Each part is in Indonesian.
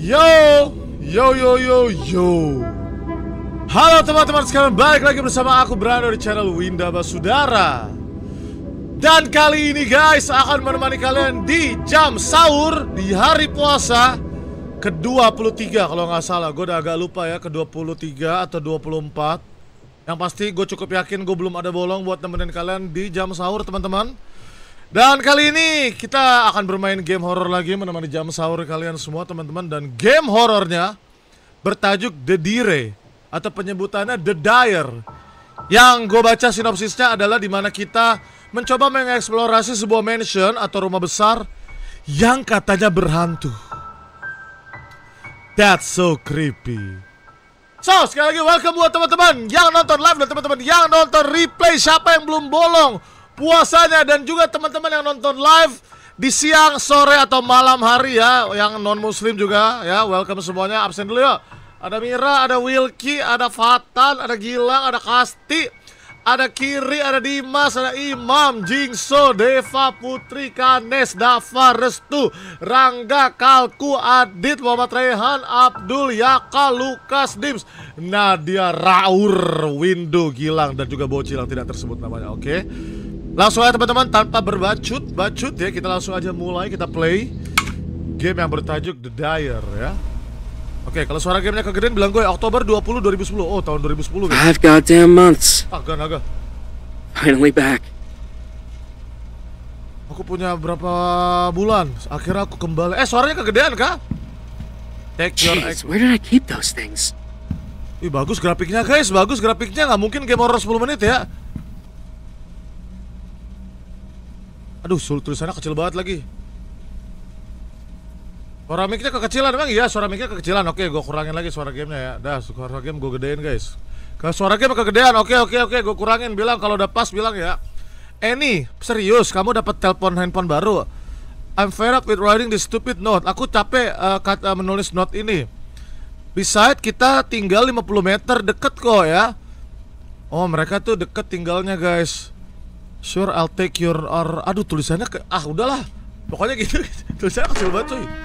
Yo, yo, yo, yo, yo. Halo teman-teman sekalian, balik lagi bersama aku Brando di channel Winda Basudara. Dan kali ini guys, akan menemani kalian di jam sahur di hari puasa ke-23 kalau nggak salah. Gue udah agak lupa ya, ke-23 atau 24. Yang pasti gue cukup yakin gue belum ada bolong buat nemenin kalian di jam sahur teman-teman. Dan kali ini kita akan bermain game horror lagi menemani jam sahur kalian semua teman-teman. Dan game horornya bertajuk The Dire atau penyebutannya The Dire. Yang gue baca sinopsisnya adalah dimana kita mencoba mengeksplorasi sebuah mansion atau rumah besar yang katanya berhantu. That's so creepy. So sekali lagi welcome buat teman-teman yang nonton live dan teman-teman yang nonton replay. Siapa yang belum bolong puasanya, dan juga teman-teman yang nonton live di siang, sore, atau malam hari ya, yang non muslim juga ya, welcome semuanya. Absen dulu ya. Ada Mira, ada Wilky, ada Fatan, ada Gilang, ada Kasti, ada Kiri, ada Dimas, ada Imam, Jingso, Deva, Putri, Kanes, Dava, Restu, Rangga, Kalku, Adit, Muhammad Rehan, Abdul, Yaka, Lukas, Dims, Nadia, Raur, Windu, Gilang, dan juga Bocil yang tidak tersebut namanya. Oke, langsung aja teman-teman, tanpa berbacot ya, kita langsung aja mulai, kita play game yang bertajuk The Dire ya. Oke, kalau suara gamenya kegedean bilang gue Oktober 20, 2010. Oh, tahun 2010 guys. 5 goddamn months. Agak. Finally back. Aku punya berapa bulan, akhirnya aku kembali. Suaranya kegedean kah? Take your Jeez, where did I keep those things? Ih, bagus grafiknya guys, bagus grafiknya. Nggak mungkin game horror 10 menit ya. Aduh, tulisannya kecil banget lagi. Suara mic-nya kekecilan emang iya, suara mic-nya kekecilan. Oke, gue kurangin lagi suara gamenya ya. Dah, suara game gue gedein guys. Kalau suara game kegedean, oke, gue kurangin. Bilang kalau udah pas bilang ya. Nih, serius, kamu dapat telepon handphone baru? I'm fed up with writing this stupid note. Aku capek menulis note ini. Besides, kita tinggal 50 meter deket kok ya. Oh, mereka tuh deket tinggalnya guys. Sure, I'll take your aduh, tulisannya udahlah. Pokoknya gitu. Tulisannya kecil banget cuy.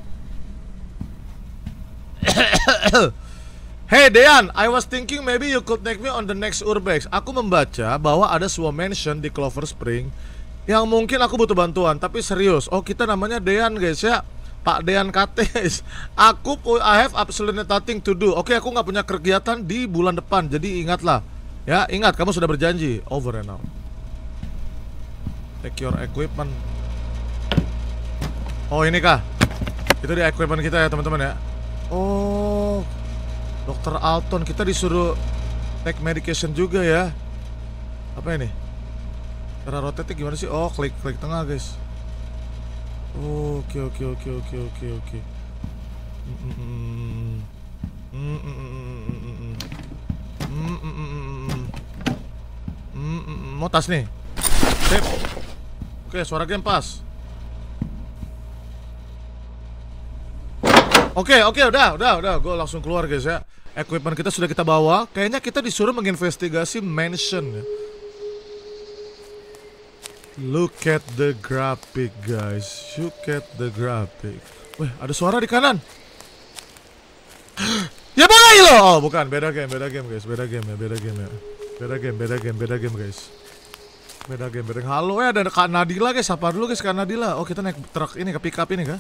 Hey Dean, I was thinking maybe you could take me on the next urbex. Aku membaca bahwa ada sebuah mansion di Clover Spring yang mungkin aku butuh bantuan. Tapi serius, oh kita namanya Dean guys ya, Pak Dean Kates. I have absolutely nothing to do. Oke, aku nggak punya kegiatan di bulan depan. Jadi ingatlah ya, ingat kamu sudah berjanji. Over and out. Take your equipment. Oh ini kah? Itu di equipment kita ya teman-teman ya. Oh, Dr. Alton, kita disuruh take medication juga ya. Apa ini? Cara rotate gimana sih? Oh, klik tengah guys. Oke. Mau tas nih. Sip. Oke, suara game pas. Oke, udah. Gue langsung keluar guys ya. Equipment kita sudah kita bawa. Kayaknya kita disuruh menginvestigasi mansion ya. Look at the graphic guys. Look at the graphic. Wih, ada suara di kanan. Ya boleh loh. Oh bukan, beda game guys. Beda game guys. Beda game. Halo ya, ada Kak Nadila guys. Sapa dulu guys Kak Nadila. Oh kita naik truk ini, ke pick up ini kah?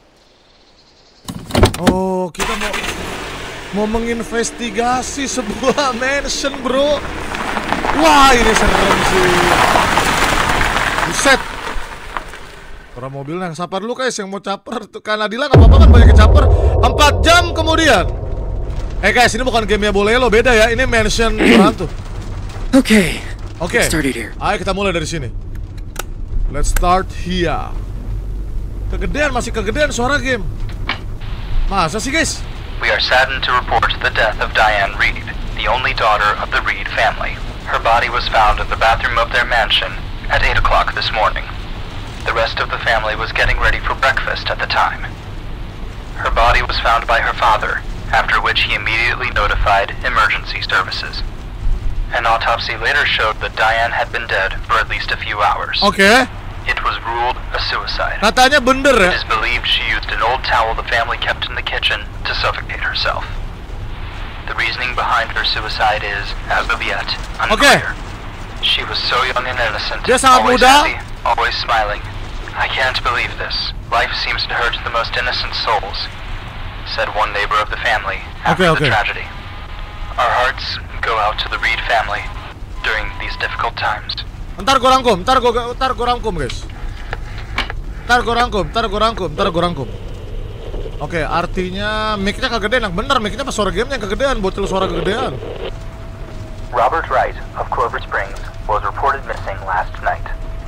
Oh, kita mau menginvestigasi sebuah mansion, bro. Wah, ini serem sih. Buset. Orang mobilnya yang sapar dulu guys, yang mau caper. Karena Nadila nggak apa-apa kan, banyak yang caper. 4 jam kemudian. Guys, ini bukan game ya boleh lo, beda ya. Ini mansion berhantu. Oke. Ayo kita mulai dari sini. Let's start here. Masih kegedean suara game. Masa sih guys? We are saddened to report the death of Diane Reed, the only daughter of the Reed family. Her body was found in the bathroom of their mansion at 8 o'clock this morning. The rest of the family was getting ready for breakfast at the time. Her body was found by her father, after which he immediately notified emergency services. An autopsy later showed that Diane had been dead for at least a few hours. Okay. It was ruled a suicide. Katanya bener ya. It is believed she used an old old towel the family kept in the kitchen to suffocate herself. The reasoning behind her suicide is, as of yet, unclear. She was so young and innocent, Dia sangat always muda. happy, always smiling. I can't believe this. Life seems to hurt the most innocent souls, said one neighbor of the family after the tragedy. Our hearts go out to the Reed family during these difficult times. Ntar gue rangkum guys. Ntar gue rangkum. Oke, artinya mic-nya kegedean. Yang bener, mic-nya pas suara game-nya kegedean, bocil suara kegedean. Robert Wright of Clover Springs was reported missing last night.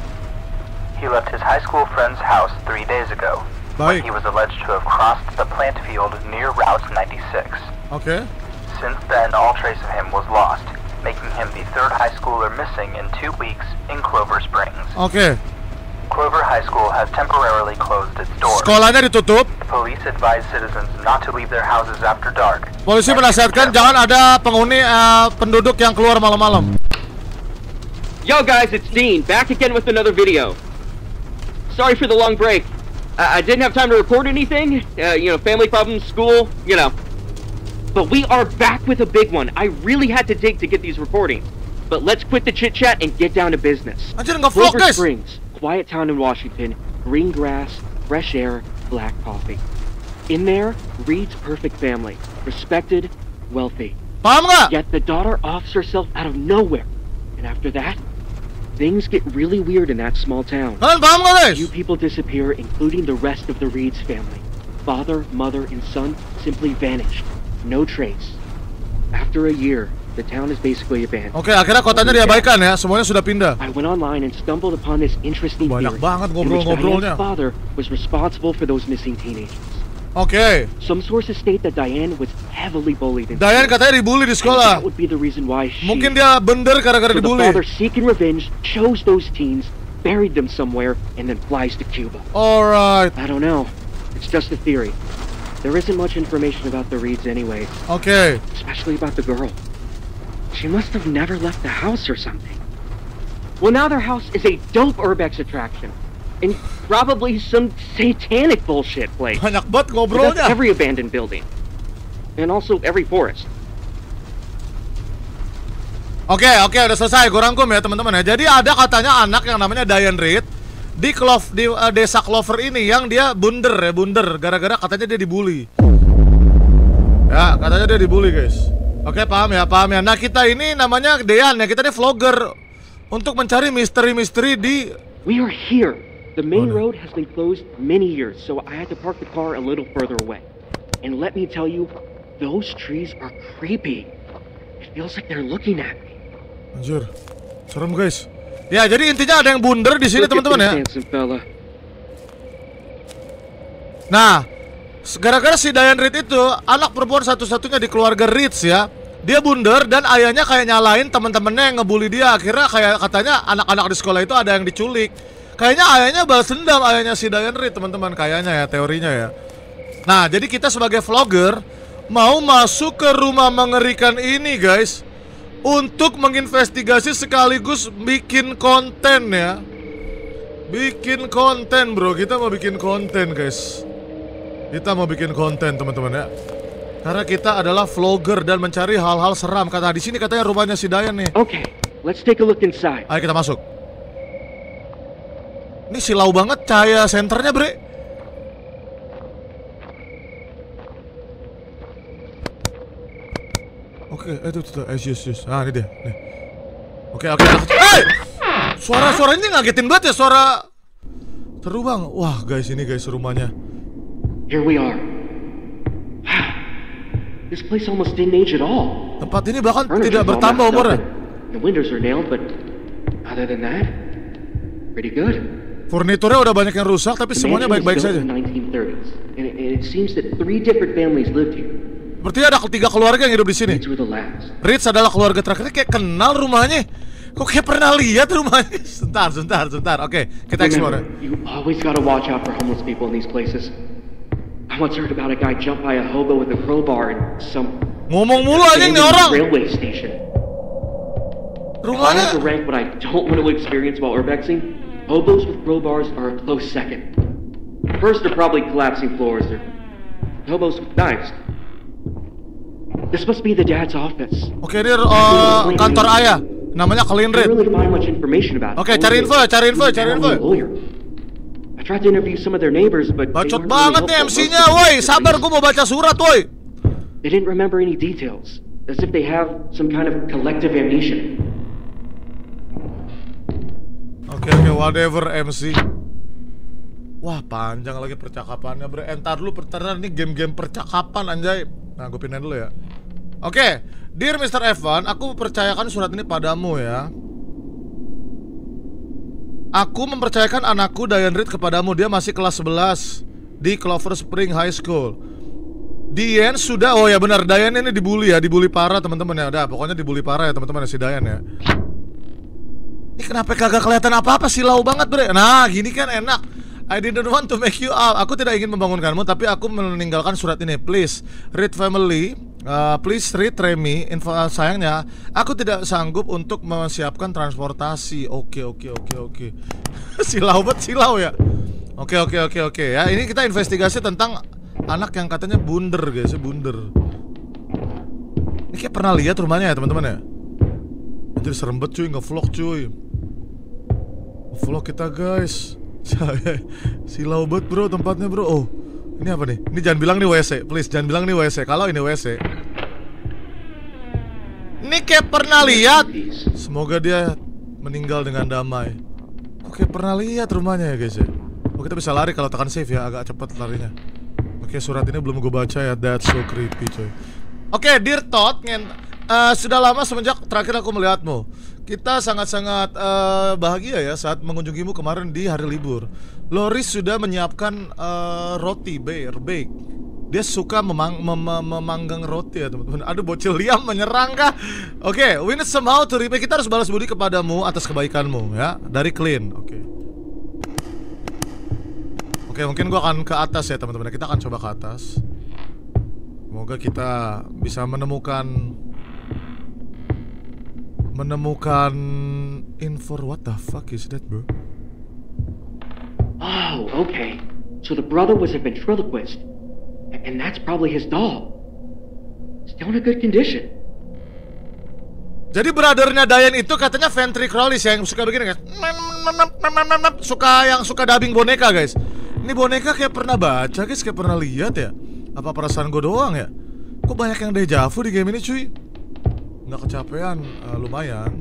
He left his high school friend's house 3 days ago. Baik. He was alleged to have crossed the plant field near Route 96. Oke. Since then, all trace of him was lost, making him the third high schooler missing in 2 weeks in Clover Springs. Oke. Clover High School has temporarily closed its doors. Sekolahnya ditutup. Police advise citizens not to leave their houses after dark. Polisi menasihatkan jangan ada penghuni penduduk yang keluar malam-malam. Yo guys, it's Dean, back again with another video. Sorry for the long break. I didn't have time to record anything. Family problems, school, But we are back with a big one. I really had to dig to get these recordings. But let's quit the chit-chat and get down to business. Anjir, nggak vlog, Clover guys. Springs, quiet town in Washington, green grass, fresh air, black coffee. In there, Reed's perfect family, respected, wealthy. Paham nggak? Yet the daughter offs herself out of nowhere. And after that, things get really weird in that small town. Kalian paham nggak guys? Few people disappear, including the rest of the Reed's family. Father, mother, and son simply vanished. No trace. After a year, the town is basically abandoned. Oke, akhirnya kotanya diabaikan ya, semuanya sudah pindah. I went online and stumbled upon this interesting Banyak theory banget in which ngobrol-ngobrolnya. Diane's father was responsible for those missing teenagers. Oke. Some sources state that Diane was heavily bullied in Diane school. katanya dibully di That sekolah. would be the reason why she, Mungkin dia bender gara-gara so the dibully. father, seeking revenge, chose those teens, buried them somewhere, and then flies to Cuba. Alright. I don't know. It's just a theory. There isn't much information about the Reeds anyway, Oke. especially about the girl. She must have never left the house or something. Well, now their house is a dope urbex attraction. And probably some satanic bullshit place. Banyak banget But that's ngobrolnya. every abandoned building. And also every forest. Oke, udah selesai. Gue rangkum ya teman-teman ya. Jadi ada katanya anak yang namanya Diane Reed di desa Clover ini yang dia bunder gara-gara katanya dia dibully. Ya, katanya dia dibully, guys. Oke, paham ya. Nah, kita ini namanya Dean ya. Kita ini vlogger untuk mencari misteri-misteri di We are here. The main road has been closed many years, so I had to park the car a little further away. And let me tell you, those trees are creepy. It feels like they're looking at me. Anjir. Serem, guys. Ya, jadi intinya ada yang bunder di sini, teman-teman ya. Nah, gara-gara si Diane Reed itu anak perempuan satu-satunya di keluarga Reeds ya. Dia bunder dan ayahnya kayak nyalain teman-temannya yang ngebully dia. Akhirnya kayak katanya anak-anak di sekolah itu ada yang diculik. Kayaknya ayahnya balas dendam, ayahnya si Diane Reed, teman-teman, kayaknya ya, teorinya ya. Nah, jadi kita sebagai vlogger mau masuk ke rumah mengerikan ini, guys, untuk menginvestigasi sekaligus bikin konten ya. Bikin konten, bro. Kita mau bikin konten, guys. Kita mau bikin konten, teman-teman ya. Karena kita adalah vlogger dan mencari hal-hal seram. Kata di sini katanya rumahnya si Diane nih. Okay, let's take a look inside. Ayo kita masuk. Ini silau banget cahaya senternya, bre. Oke, itu. Yes. Ah, ini dia. Nih. Oke. Hey! Suara-suaranya ngagetin banget ya, suara seru bang. Wah, guys, ini guys rumahnya. Here we are. This place almost didn't age at all. Tempat ini bahkan Furniture's tidak all bertambah messed up umurnya. and The windows are nailed, but other than that, pretty good. Furniturnya udah banyak yang rusak, tapi The semuanya mansion was baik-baik built saja. in the 1930s, and it seems that 3 different families lived here. Berarti ada 3 keluarga yang hidup di sini. These were the last. Reeds adalah keluarga terakhir. Kayak kenal rumahnya. Kok kayak pernah lihat rumahnya? Sebentar. Oke, kita explore. Remember, you always gotta watch out for homeless people in these places. I once heard about a guy jump by a hobo with a crowbar in some Ngomong mulu anjing nih orang. railway station. If I Rumahnya have to rank what I don't want to experience while urbexing, hobos with crowbars are a close second. First, they're probably collapsing floors. They're hobos with knives. This must be the dad's office. Oke, ini kantor ayah. Namanya Clean I Read. didn't really find much information about it. Oke, cari info. I tried to interview some of their neighbors, but they Bacot weren't banget really nih helpful. MC-nya, woi. Sabar, gue mau baca surat, woi. They didn't remember any details, as if they have some kind of collective amnesia. Oke, whatever MC. Wah, panjang lagi percakapannya, bro. Entar dulu, ini game-game percakapan, anjay. Nah, gue pindahin dulu ya. Oke, Dear Mr. Evan, aku percayakan surat ini padamu ya. Aku mempercayakan anakku Diane Reed kepadamu. Dia masih kelas 11 di Clover Spring High School. Diane sudah, oh ya benar, Diane ini dibully ya, dibully parah teman-teman ya. Udah, pokoknya dibully parah ya teman-teman si Diane ya. Ini kenapa kagak kelihatan apa-apa, silau banget bre. Nah, gini kan enak. I didn't want to make you up. Aku tidak ingin membangunkanmu, tapi aku meninggalkan surat ini. Please read family. Please read Remy. Info sayangnya, aku tidak sanggup untuk mempersiapkan transportasi. Oke. silau ya. Oke ya. Ini kita investigasi tentang anak yang katanya bunder guys, bunder. Ini kayak pernah lihat rumahnya ya teman-teman ya. Jadi serembet cuy, nge-vlog cuy. Nge-vlog kita guys. Silau banget bro tempatnya bro. Oh, ini apa nih? Ini jangan bilang nih WC, please jangan bilang nih WC. Kalau ini WC, ini kayak pernah lihat. Semoga dia meninggal dengan damai. Oke, pernah lihat rumahnya ya guys ya. Oh, kita bisa lari kalau tekan save ya, agak cepat larinya. Oke, surat ini belum gue baca ya. That's so creepy coy. Oke, Dear Todd, sudah lama semenjak terakhir aku melihatmu. Kita sangat-sangat bahagia ya saat mengunjungimu kemarin di hari libur. Loris sudah menyiapkan roti bake. Dia suka memanggang roti ya teman-teman. Aduh, bocil Liam menyerang kah? Oke, we need somehow to repay. Kita harus balas budi kepadamu atas kebaikanmu ya. Dari Clean. Oke, mungkin gua akan ke atas ya teman-teman. Kita akan coba ke atas. Semoga kita bisa menemukan info. What the fuck is that, bro? Oh, okay. So the brother was a ventriloquist, and that's probably his doll. Still in a good condition. Jadi brothernya Diane itu katanya ventriloquist yang suka begini guys. Suka dubbing boneka guys. Ini boneka kayak pernah baca guys, kayak pernah lihat ya. Apa perasaan gue doang ya? Kok banyak yang deja vu di game ini cuy? Nggak kecapean, lumayan.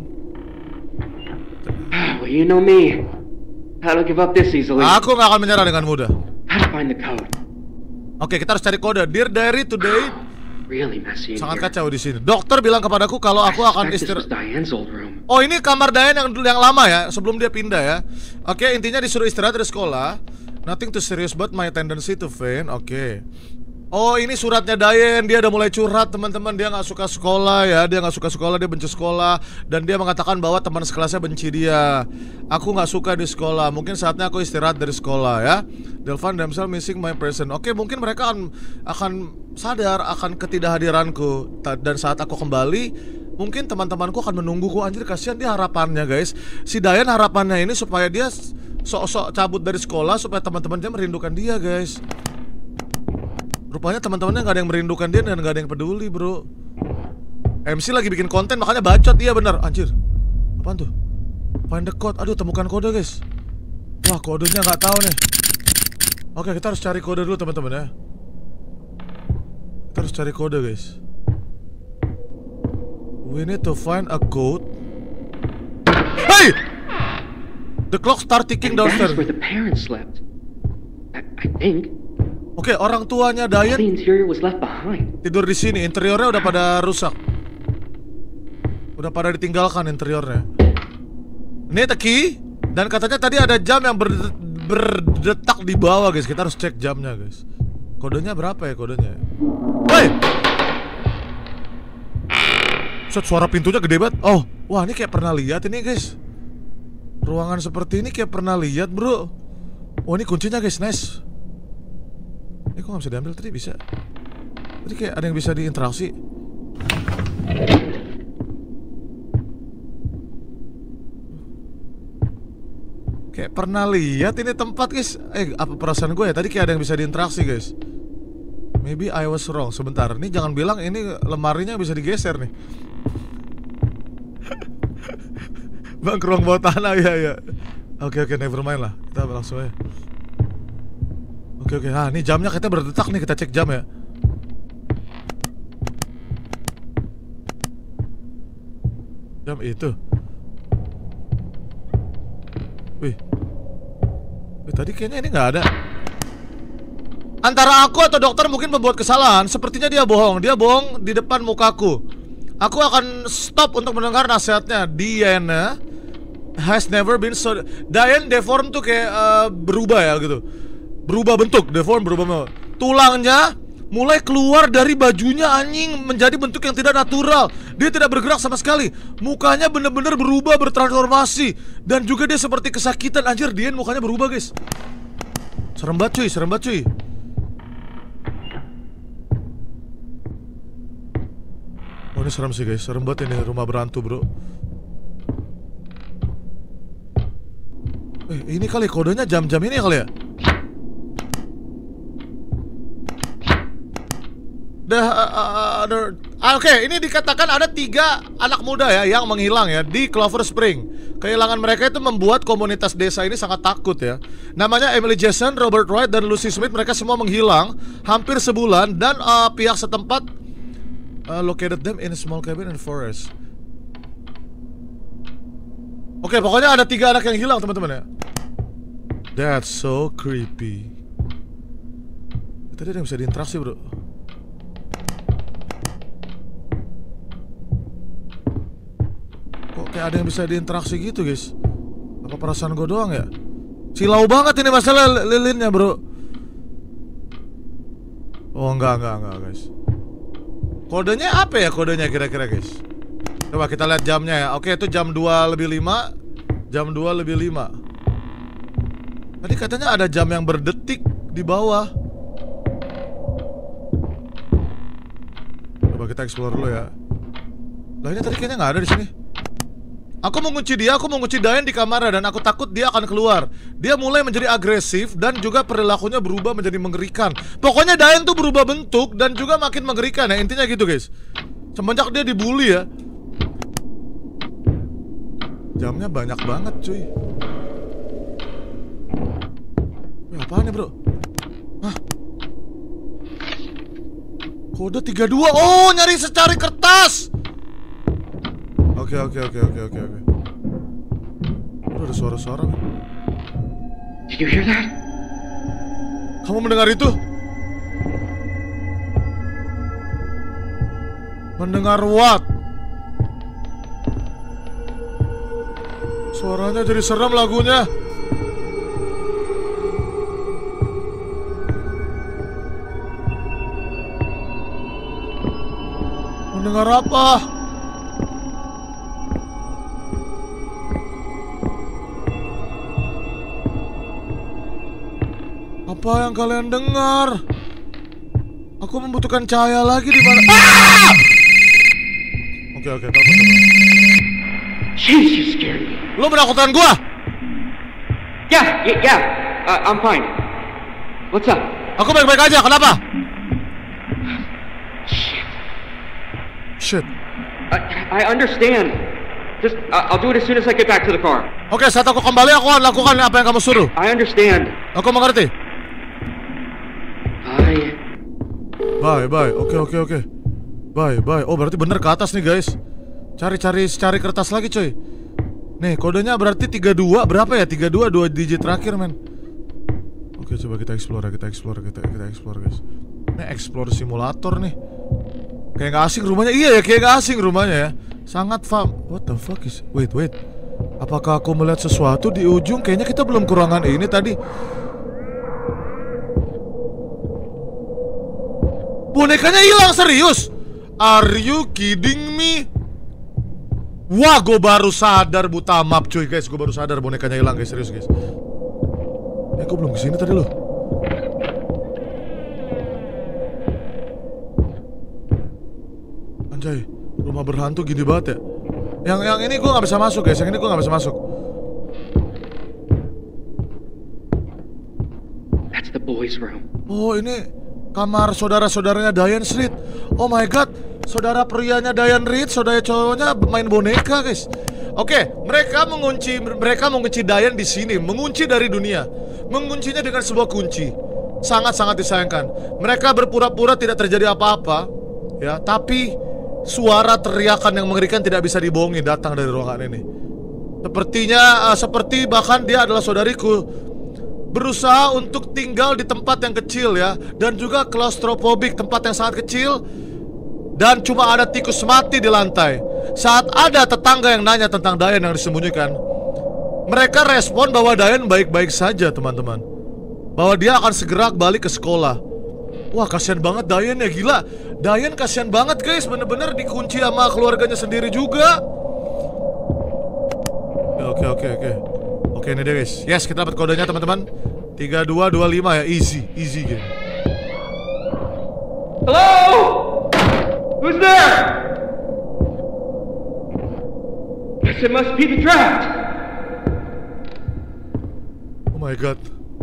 Well, you know me. I don't give up this easily. Aku nggak akan menyerah dengan mudah. How to find the code? Oke, kita harus cari kode. Dear Diary, today Really messy in sangat here. kacau di sini. Dokter bilang kepadaku kalau aku akan I suspect this was istirahat. Diane's old room. Oh, ini kamar Diane yang lama ya, sebelum dia pindah ya. Oke, intinya disuruh istirahat dari sekolah. Nothing too serious but my tendency to faint. Oke. Oh, ini suratnya Diane. Dia udah mulai curhat teman-teman. Dia nggak suka sekolah ya. Dia nggak suka sekolah. Dia benci sekolah. Dan dia mengatakan bahwa teman sekelasnya benci dia. Aku nggak suka di sekolah. Mungkin saatnya aku istirahat dari sekolah ya. Delvan themselves missing my presence. Oke, mungkin mereka akan sadar akan ketidakhadiranku. Dan saat aku kembali, mungkin teman-temanku akan menungguku. Anjir, kasihan dia harapannya guys. Si Diane harapannya ini supaya dia sok-sok cabut dari sekolah supaya teman-temannya merindukan dia guys. Rupanya teman-temannya gak ada yang merindukan dia dan gak ada yang peduli bro. MC lagi bikin konten makanya bacot. Iya bener. Anjir, apaan tuh? Find the code. Aduh, temukan kode guys. Wah, kodenya gak tahu nih. Oke, kita harus cari kode dulu teman-teman ya. Kita harus cari kode guys. We need to find a code. Hey! The clock start ticking And that's downstairs. where the parents slept. I think. Oke, orang tuanya All the Diane interior was left behind. tidur di sini. Interiornya udah pada rusak. Udah pada ditinggalkan interiornya. Ini the key. Dan katanya tadi ada jam yang berdetak di bawah guys. Kita harus cek jamnya guys. Kodenya berapa ya kodenya? Woi! Suara pintunya gede banget. Oh, wah ini kayak pernah lihat ini guys. Ruangan seperti ini kayak pernah lihat bro. Oh, ini kuncinya guys, nice. Ini kok gak bisa diambil? Tadi bisa. Tadi kayak ada yang bisa diinteraksi. Kayak pernah lihat ini tempat guys. Apa perasaan gue ya? Tadi kayak ada yang bisa diinteraksi guys. Maybe I was wrong. Sebentar, ini jangan bilang ini lemarinya bisa digeser nih. Bang, ke ruang bawah tanah ya. Oke, never mind lah. Kita langsung aja. Oke. Nah, ini jamnya kita berdetak nih. Kita cek jam ya. Jam itu. Wih, tadi kayaknya ini nggak ada. Antara aku atau dokter mungkin membuat kesalahan. Sepertinya dia bohong. Dia bohong di depan mukaku. Aku akan stop untuk mendengar nasihatnya. Diana has never been so... Diane deform tuh kayak berubah ya gitu. Berubah bentuk. Deform berubah. Tulangnya mulai keluar dari bajunya anjing, menjadi bentuk yang tidak natural. Dia tidak bergerak sama sekali. Mukanya bener-bener berubah, bertransformasi. Dan juga dia seperti kesakitan. Anjir, Diane mukanya berubah guys. Serem banget cuy. Oh, ini serem sih guys, serem banget ini rumah berhantu bro. Ini kali kodenya jam-jam ini kali ya. Oke, ini dikatakan ada 3 anak muda ya yang menghilang ya di Clover Spring. Kehilangan mereka itu membuat komunitas desa ini sangat takut ya. Namanya Emily Jason, Robert Wright, dan Lucy Smith. Mereka semua menghilang hampir sebulan. Dan pihak setempat located them in a small cabin in the forest. Oke, pokoknya ada 3 anak yang hilang teman-teman ya. That's so creepy. Tadi ada yang bisa diinteraksi bro. Kok kayak ada yang bisa diinteraksi gitu guys? Apa perasaan gue doang ya? Silau banget ini masalah lilinnya bro. Oh enggak guys. Kodenya apa ya kodenya kira-kira guys? Coba kita lihat jamnya ya. Oke, itu jam 2:05. Jam 2:05. Tadi katanya ada jam yang berdetik di bawah. Coba kita explore dulu ya. Lah ini tadi kayaknya nggak ada di sini. Aku mengunci Diane di kamarnya dan aku takut dia akan keluar. Dia mulai menjadi agresif dan juga perilakunya berubah menjadi mengerikan. Pokoknya Diane tuh berubah bentuk dan juga makin mengerikan ya. Intinya gitu guys. Semenjak dia dibully ya. Jamnya banyak banget cuy. Apaan nih bro? Hah? Kode 32. Oh, nyari secari kertas. Oke. Bro, ada suara-suara. Did you hear that? Kamu mendengar itu? Mendengar what? Suaranya jadi serem lagunya. Mendengar apa? Apa yang kalian dengar? Aku membutuhkan cahaya lagi di mana? Ah! Oke, telepon. Jeez, you scared me. Lo menakutkan gua? Yeah. I'm fine. What's up? Aku baik-baik aja, kenapa? Shit. I understand. Just, I'll do it as soon as I get back to the car. Oke, saat aku kembali aku akan lakukan apa yang kamu suruh. I understand. Aku mengerti. Bye. Oke. Bye. Oh, berarti bener ke atas nih guys. Cari kertas lagi coy. Nih, kodenya berarti 32. Berapa ya? 32, 2 digit terakhir men. Oke, coba kita explore guys. Ini explore simulator nih. Kayak gak asing rumahnya. Iya ya, kayak gak asing rumahnya ya. Sangat What the fuck is... Wait. Apakah aku melihat sesuatu di ujung? Kayaknya kita belum kurangan ini tadi. Bonekanya hilang serius. Are you kidding me? Wah, gue baru sadar buta map cuy guys. Gue baru sadar bonekanya hilang guys, serius guys. Gue belum kesini tadi loh. Anjay, rumah berhantu gini banget ya. Yang ini gue gak bisa masuk guys. Yang ini gue gak bisa masuk. Reed's room. Oh, ini kamar saudara-saudaranya Diane Reed. Oh my god, saudara prianya Diane Reed, saudara cowoknya main boneka, guys. Oke, mereka mengunci Diane di sini, mengunci dari dunia. Menguncinya dengan sebuah kunci. Sangat-sangat disayangkan. Mereka berpura-pura tidak terjadi apa-apa, ya, tapi suara teriakan yang mengerikan tidak bisa dibohongi datang dari ruangan ini. Seperti bahkan dia adalah saudariku, berusaha untuk tinggal di tempat yang kecil ya, dan juga klaustrofobik, tempat yang sangat kecil, dan cuma ada tikus mati di lantai. Saat ada tetangga yang nanya tentang Diane yang disembunyikan, mereka respon bahwa Diane baik-baik saja, teman-teman, bahwa dia akan segera balik ke sekolah. Wah, kasihan banget Diane ya, gila. Diane kasihan banget, guys, bener-bener dikunci sama keluarganya sendiri juga. Oke, ini deh, guys. Yes, kita dapat kodenya, teman-teman. 3225 ya, easy game. Hello? Who's there? Guess it must be the draft. Oh my god.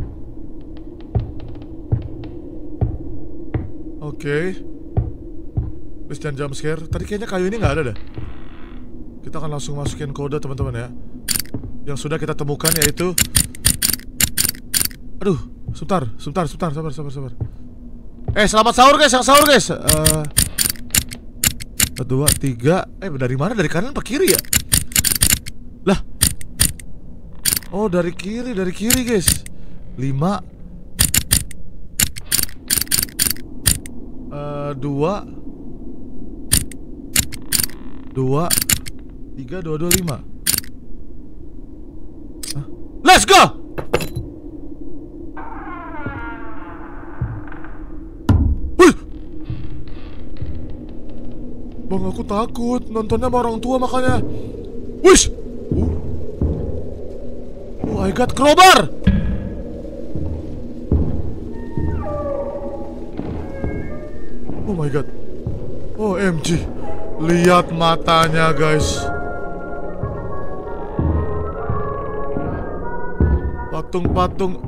Oke. Please jangan jump scare. Tadi kayaknya kayu ini nggak ada dah. Kita akan langsung masukin kode, teman-teman ya. Yang sudah kita temukan yaitu, aduh, sebentar, sabar. Selamat sahur guys, yang sahur guys. 2, 3. Dari mana? Dari kanan apa kiri ya? Lah. Oh, dari kiri guys. 5 2 3 2 2 5. Let's go. Wih. Bang, aku takut nontonnya sama orang tua makanya. Wish. Oh my god, crowbar. Oh my god. OMG. Lihat matanya, guys. Patung-patung.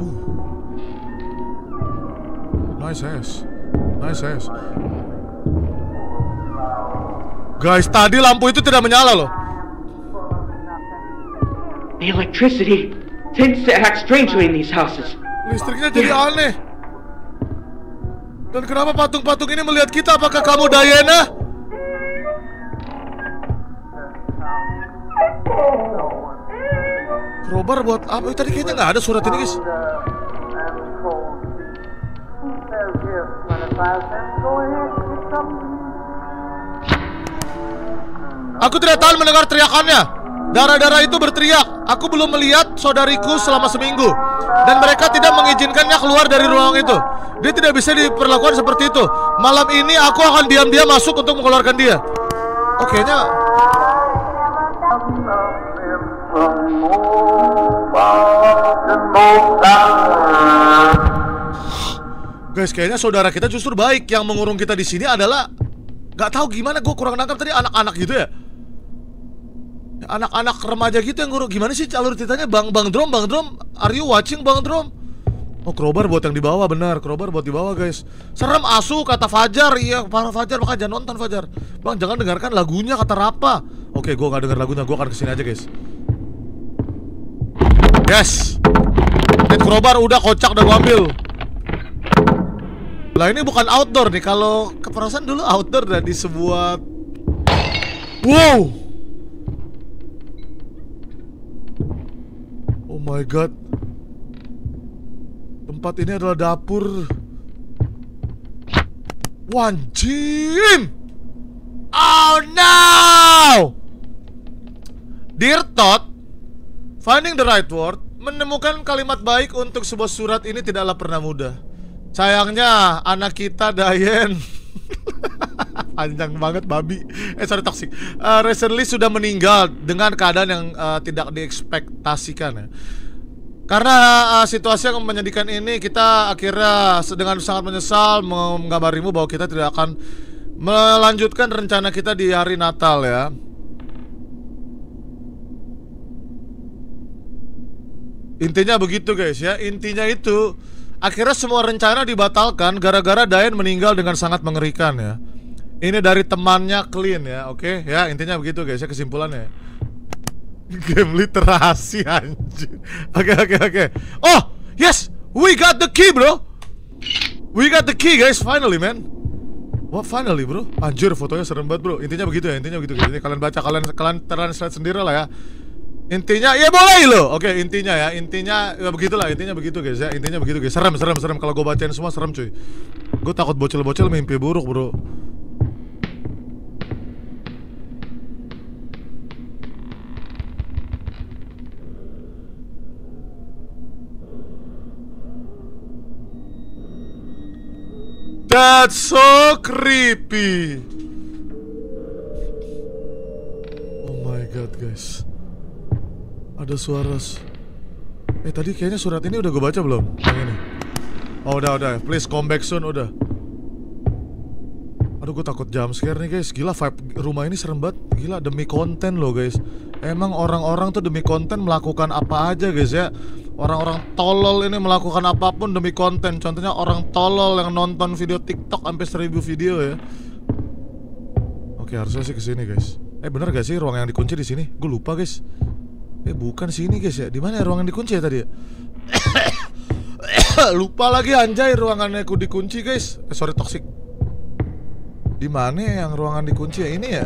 Nice ass. Guys, tadi lampu itu tidak menyala loh. The electricity tends to act strangely in these houses. Listriknya jadi aneh. Dan kenapa patung-patung ini melihat kita? Apakah kamu Diana? Crowbar buat apa? Tadi kayaknya nggak ada surat ini, guys. Aku tidak tahan mendengar teriakannya. Darah-darah itu berteriak. Aku belum melihat saudariku selama seminggu, dan mereka tidak mengizinkannya keluar dari ruang itu. Dia tidak bisa diperlakukan seperti itu. Malam ini aku akan diam-diam masuk untuk mengeluarkan dia. Kayaknya guys, kayaknya saudara kita justru baik. Yang mengurung kita di sini adalah, nggak tahu gimana, gue kurang nangkap tadi, anak-anak gitu ya. Anak-anak remaja gitu yang ngurung. Gimana sih alur ceritanya? Bang Drom, are you watching, Bang Drom? Oh, crowbar buat yang di bawah, benar. Crowbar buat di bawah, guys. Serem asu, kata Fajar. Iya, para Fajar, makanya jangan nonton, Fajar. Bang, jangan dengarkan lagunya, kata Rapa. Oke, gue nggak dengar lagunya, gue akan kesini aja, guys. Yes. Crowbar udah, kocak udah gue ambil. Lah, ini bukan outdoor nih. Kalau keperasaan dulu outdoor dan di sebuah, wow. Oh my god. Tempat ini adalah dapur. Wanjim. Oh no. Dear Todd, finding the right word, menemukan kalimat baik untuk sebuah surat ini tidaklah pernah mudah. Sayangnya anak kita Diane panjang banget babi. Sorry, toxic. Recently sudah meninggal dengan keadaan yang tidak diekspektasikan ya. Karena situasi yang menyedihkan ini, kita akhirnya dengan sangat menyesal menggabarimu bahwa kita tidak akan melanjutkan rencana kita di hari Natal ya. Intinya begitu, guys ya. Intinya itu Akhirnya semua rencana dibatalkan gara-gara Diane meninggal dengan sangat mengerikan ya. Ini dari temannya Clean ya, oke? Ya, intinya begitu guys ya kesimpulannya. Game literasi anjir. Oke. Oh, yes, we got the key, bro. We got the key, guys, finally, man. What finally, bro? Anjir, fotonya serem banget, bro. Intinya begitu ya, intinya begitu guys. Ini kalian baca, kalian translate sendiri lah ya. Intinya, ya boleh loh. Oke, intinya ya begitulah, intinya begitu guys ya. Intinya begitu guys. Serem. Kalau gue bacain semua serem cuy. Gue takut bocil-bocil mimpi buruk, bro. That's so creepy. Oh my god, guys. Ada suara. Tadi kayaknya surat ini udah gue baca belum? Yang ini. Oh udah. Please come back soon, udah. Aduh, gue takut jump scare nih guys. Gila, vibe rumah ini serem banget. Gila, demi konten loh guys. Emang orang-orang tuh demi konten melakukan apa aja guys ya. Orang-orang tolol ini melakukan apapun demi konten. Contohnya orang tolol yang nonton video TikTok sampai 1000 video ya. Oke, harusnya sih kesini guys. Bener gak sih ruang yang dikunci di sini? Gue lupa guys. Bukan sini guys ya. Di mana ruangan dikunci ya tadi ya? Lupa lagi anjay ruangannya aku dikunci guys. Sorry toxic. Di mana yang ruangan dikunci ya? Ini ya?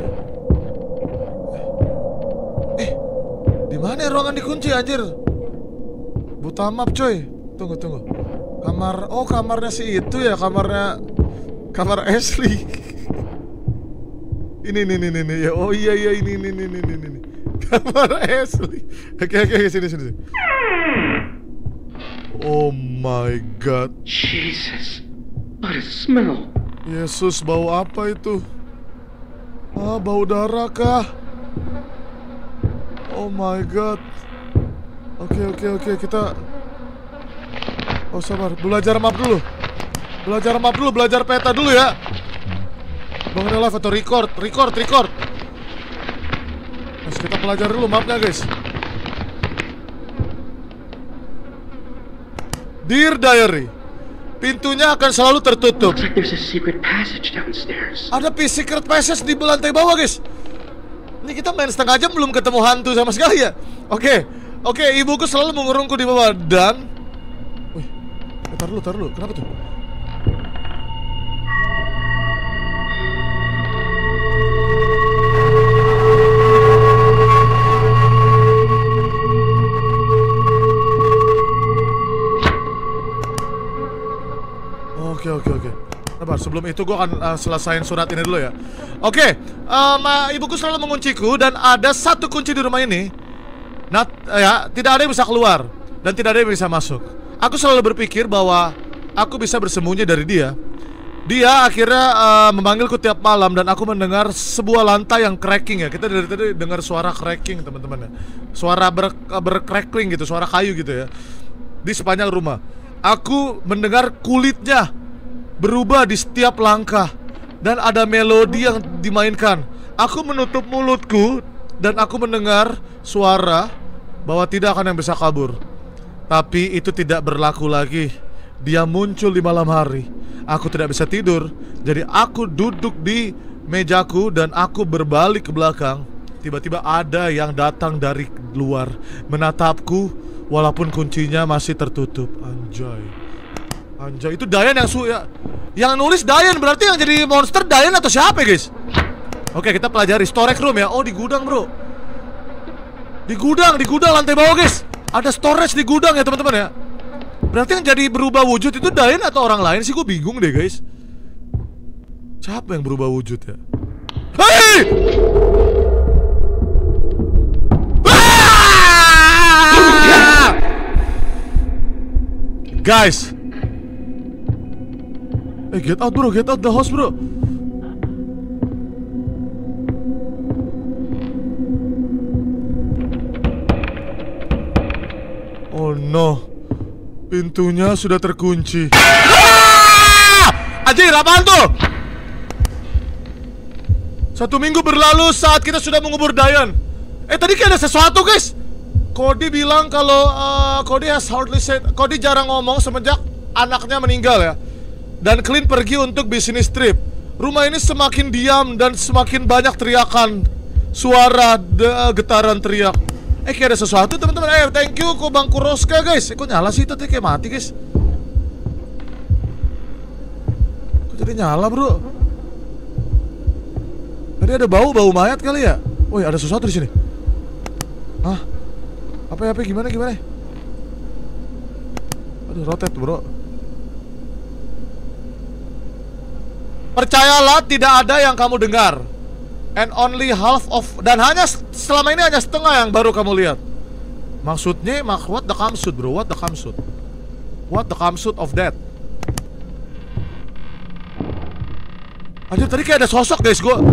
Di mana ruangan dikunci anjir? Buta map coy. Tunggu. Kamarnya si itu ya, kamar Ashley. Ini ya. Oh iya ini. Kamar Ashley. Oke, sini. Oh my god. Jesus, what a smell. Yesus, bau apa itu? Bau darah kah? Oh my god. Oke, kita. Oh sabar, belajar map dulu. Belajar peta dulu ya. Bangun live atau record. Mas, kita pelajari dulu mapnya guys. Dear Diary, pintunya akan selalu tertutup. Looks like there's a secret passage downstairs. Ada secret passage di lantai bawah guys. Ini kita main setengah jam belum ketemu hantu sama sekali ya. Oke, ibuku selalu mengurungku di bawah dan wih, tar dulu, kenapa tuh? Oke. Sabar, sebelum itu gue akan selesain surat ini dulu ya. Oke, ibuku selalu mengunciku dan ada satu kunci di rumah ini. Tidak ada yang bisa keluar dan tidak ada yang bisa masuk. Aku selalu berpikir bahwa aku bisa bersembunyi dari dia. Dia akhirnya memanggilku tiap malam dan aku mendengar sebuah lantai yang cracking ya. Kita dari tadi dengar suara cracking teman-teman ya. Suara bercrackling gitu, suara kayu gitu ya. Di sepanjang rumah. Aku mendengar kulitnya berubah di setiap langkah dan ada melodi yang dimainkan. Aku menutup mulutku dan aku mendengar suara bahwa tidak akan yang bisa kabur. Tapi itu tidak berlaku lagi. Dia muncul di malam hari. Aku tidak bisa tidur. Jadi aku duduk di mejaku dan aku berbalik ke belakang. Tiba-tiba ada yang datang dari luar menatapku walaupun kuncinya masih tertutup. Anjay, itu Diane yang nulis Diane, berarti yang jadi monster Diane atau siapa guys? Oke, kita pelajari storage room ya. Oh, di gudang bro. Di gudang lantai bawah guys. Ada storage di gudang ya teman-teman ya. Berarti yang jadi berubah wujud itu Diane atau orang lain sih? Gue bingung deh guys. Siapa yang berubah wujud ya? Hei! Guys, get out bro, get out the house bro. Oh no, pintunya sudah terkunci. Anjir, apaan tuh? 1 minggu berlalu saat kita sudah mengubur Diane. Tadi kayak ada sesuatu guys. Cody bilang kalau Cody has hardly said. Cody jarang ngomong semenjak anaknya meninggal ya. Dan Clint pergi untuk bisnis trip. Rumah ini semakin diam dan semakin banyak teriakan, suara getaran teriak. Kayak ada sesuatu teman-teman. Thank you kok Bang Kuroska guys. Kok nyala sih itu kayak mati guys. Kok jadi nyala bro? Tadi ada bau mayat kali ya? Woi ada sesuatu di sini. Hah? Apa gimana? Aduh rotate bro. Percayalah tidak ada yang kamu dengar. And only half of. Dan hanya selama ini hanya setengah yang baru kamu lihat. Maksudnya what the kamsut bro? What the kamsut? What the kamsut of that? Aduh tadi kayak ada sosok guys gua.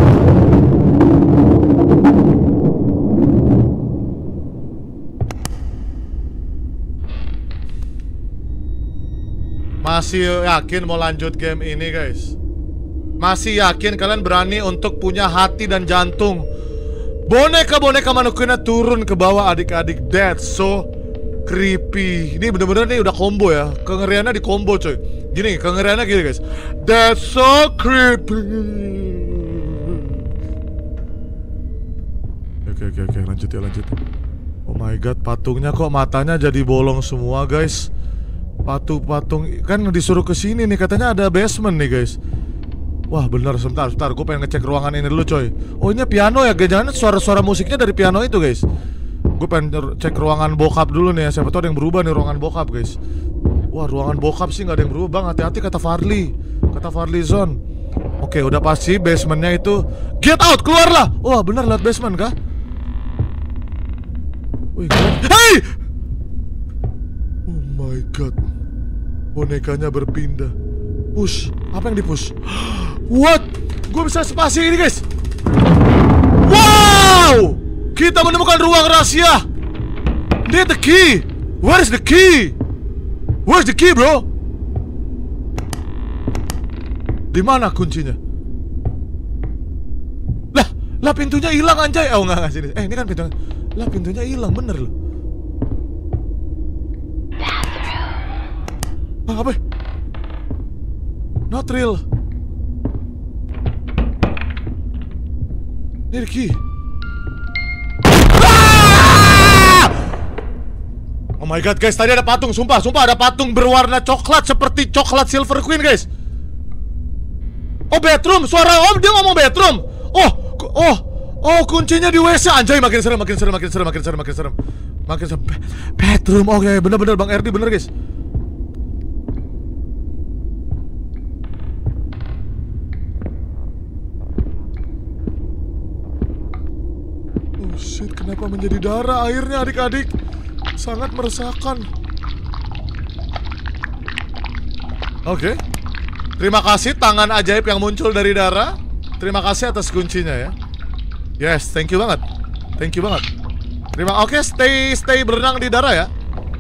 Masih yakin mau lanjut game ini guys? Masih yakin kalian berani untuk punya hati dan jantung? Boneka-boneka manukuna turun ke bawah adik-adik. That's so creepy. Ini bener-bener nih udah combo ya. Kengeriannya di combo coy. Gini, kengeriannya gini guys. That's so creepy. Oke, lanjut ya. Oh my god, patungnya kok matanya jadi bolong semua guys. Patung kan disuruh ke sini nih, katanya ada basement nih guys. Wah bener, sebentar, gue pengen ngecek ruangan ini dulu coy. Oh ini piano ya, jangan suara-suara musiknya dari piano itu guys. Gue pengen cek ruangan bokap dulu nih ya, siapa tau ada yang berubah nih ruangan bokap guys. Wah ruangan bokap sih gak ada yang berubah, hati-hati kata Farley Zone. Oke udah pasti basementnya itu. Get out, keluarlah. Wah bener lewat basement kah? Wih, hey! Oh my god, bonekanya berpindah. Push, apa yang di-push? What? Gue bisa spasi ini guys. Wow! Kita menemukan ruang rahasia. Need the key. Where is the key? Where's the key bro? Di mana kuncinya? Lah pintunya hilang anjay. Oh enggak sini. Ini kan pintunya. Lah pintunya hilang bener loh. Apa? Not real. Ini the key. Oh my god guys, tadi ada patung, sumpah ada patung berwarna coklat seperti coklat Silver Queen guys. Oh bedroom, suara om dia ngomong bedroom. Oh kuncinya di WC. Anjay makin serem. Bedroom, oke bener Bang RD bener guys. Oh shit, kenapa menjadi darah airnya adik-adik? Sangat meresahkan. Oke. Terima kasih tangan ajaib yang muncul dari darah. Terima kasih atas kuncinya ya. Yes, thank you banget. Oke, stay berenang di darah ya.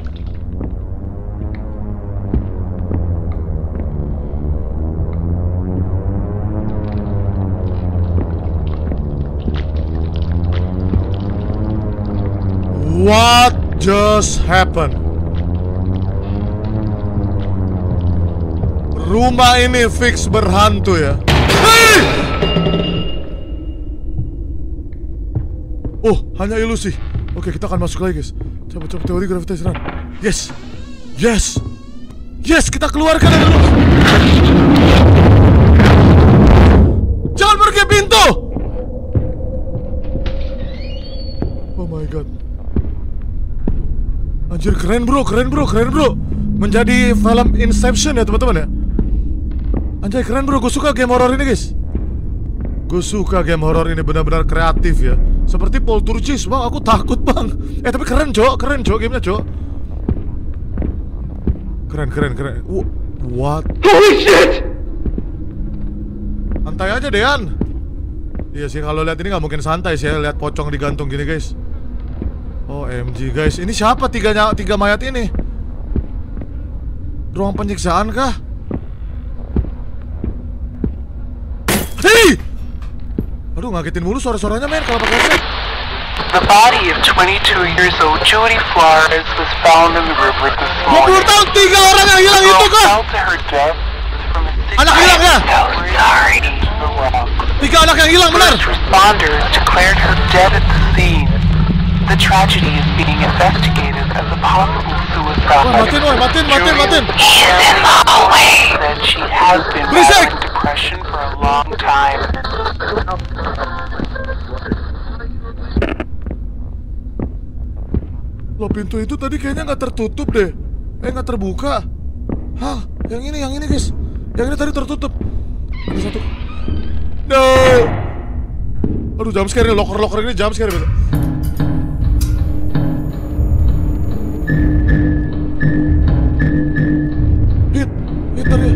What just happened? Rumah ini fix berhantu ya. Hey! Oh, hanya ilusi. Oke, kita akan masuk lagi guys. Coba teori gravitasi run. Yes, kita keluarkan dari rumah. Jangan pergi pintu. Oh my god. Anjir keren bro. Menjadi film Inception ya teman-teman ya. Anjay keren bro, gue suka game horror ini guys. Gue suka game horror ini, benar-benar kreatif ya. Seperti Poltergeist, bang, aku takut bang. Tapi keren cok gamenya cok. Keren. What? Holy shit! Santai aja Dean. Iya sih, kalau lihat ini nggak mungkin santai sih ya, lihat pocong digantung gini guys. OMG guys, ini siapa tiga mayat ini? Ruang penyiksaan kah? Hei! Aduh ngagetin mulu suara-suaranya men kalau pakai headset. The body of 22 years old Judy Flores was found in the river this 20 morning. tahun 3 orang yang hilang itu kah? Fell to her death from a Anak hilang ya? sorry. Into the rocks. 3 anak yang hilang, benar. First responders declared her dead at the scene. The tragedy is being investigated as a possible suicide. Matiin, woy, matiin. He's in the hallway. That she has been Berisik! battling depression for a long time. Loh, pintu itu tadi kayaknya nggak tertutup deh. Nggak terbuka. Hah, yang ini guys. Yang ini tadi tertutup. Ada satu. No. Aduh, jam scare ini, locker ini jam scare. Hit tadi.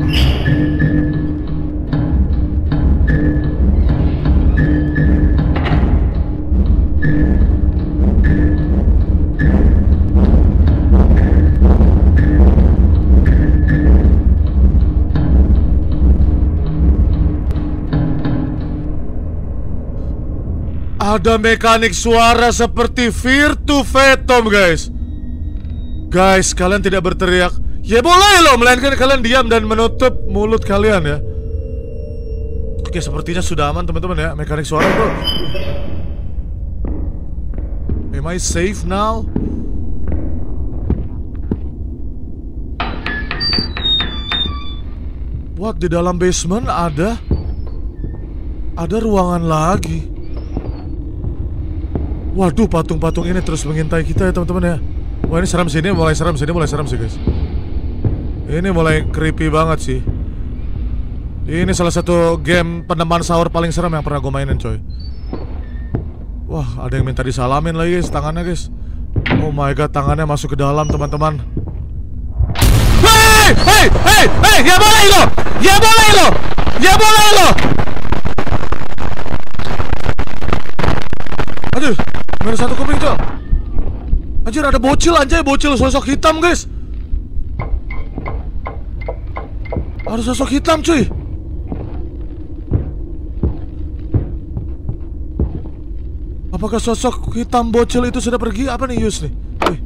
Ada mekanik suara seperti Virtua Vetom, guys. Guys, kalian tidak berteriak. Ya boleh loh, melainkan kalian diam dan menutup mulut kalian ya. Oke, sepertinya sudah aman teman-teman ya. Mekanik suara, bro. Am I safe now? What, di dalam basement ada ruangan lagi. Waduh, patung-patung ini terus mengintai kita ya teman-teman ya. Wah, ini seram sih, mulai seram sih guys. Ini mulai creepy banget sih. Ini salah satu game peneman sahur paling seram yang pernah gue mainin, coy. Wah, ada yang minta disalamin lagi guys, tangannya guys. Oh my god, tangannya masuk ke dalam teman-teman. Hei, ya boleh lo. Aduh, mana satu kuping tuh. Anjir, ada bocil sosok hitam guys. Ada sosok hitam cuy. Apakah sosok hitam bocil itu sudah pergi? Apa nih Yus nih? Wih.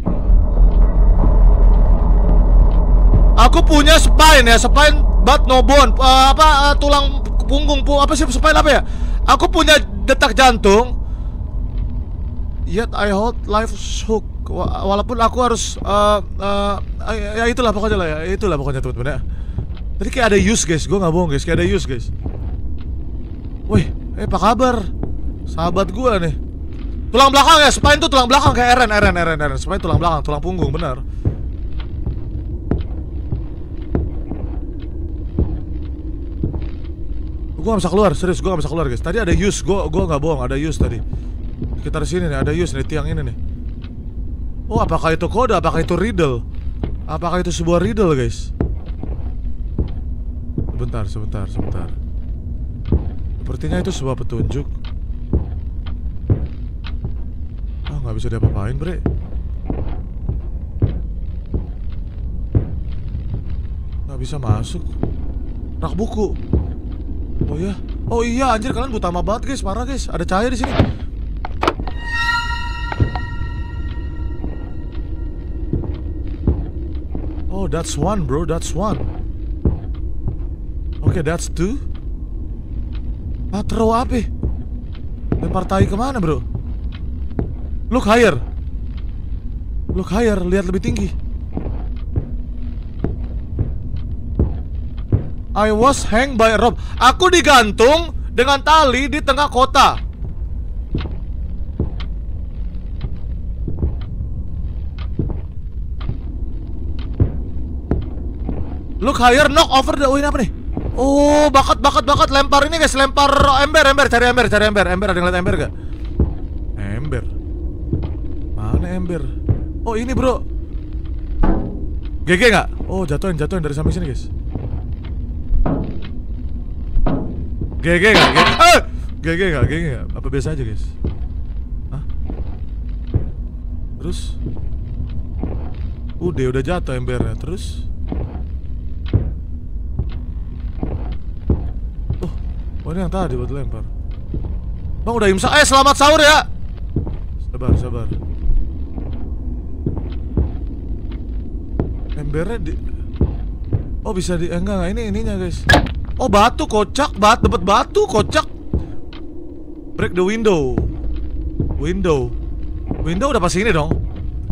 Aku punya spine ya, spine but no bone. Tulang punggung apa sih spine apa ya? Aku punya detak jantung. Yet I hold life hook. Walaupun aku harus ya itulah pokoknya lah ya. Itulah pokoknya teman-teman ya. Tadi kayak ada use guys, gue gak bohong guys, kayak ada use guys. Wih, apa kabar? Sahabat gue nih. Tulang belakang ya, spine tuh tulang belakang kayak Eren. Spine tulang belakang, tulang punggung, benar. Gue gak bisa keluar, serius gue gak bisa keluar guys. Tadi ada use, gue gak bohong, ada use tadi. Sekitar sini nih, ada use nih, tiang ini nih. Oh, apakah itu kode, apakah itu riddle? Apakah itu sebuah riddle guys? Sebentar. Sepertinya itu sebuah petunjuk. Nggak bisa diapa-apain, bre. Nggak bisa masuk. Rak buku. Oh iya, anjir kalian buta banget guys, parah guys. Ada cahaya di sini. Oh, that's one, bro. That's one. Oke, that's two. Throw apa? Lempar tai kemana, bro? Look higher. Lihat lebih tinggi. I was hanged by a rope. Aku digantung dengan tali di tengah kota. Look higher, knock over the... Oh, ini apa nih? Oh, bakat. Lempar ini guys, lempar ember. Cari ember. Ada yang lihat ember gak? Ember. Mana ember? Oh, ini bro. GG gak? Oh, jatuhin dari samping sini guys. GG gak? GG gak? Apa biasa aja guys? Hah? Terus? Udah jatuh embernya. Terus? Oh, ini yang tadi buat lempar. Bang udah imsak. Selamat sahur ya. Sabar. Embernya di... Oh bisa di... enggak, ini ininya guys. Oh batu, kocak, dapat batu, kocak. Break the window. Window udah pasti ini dong.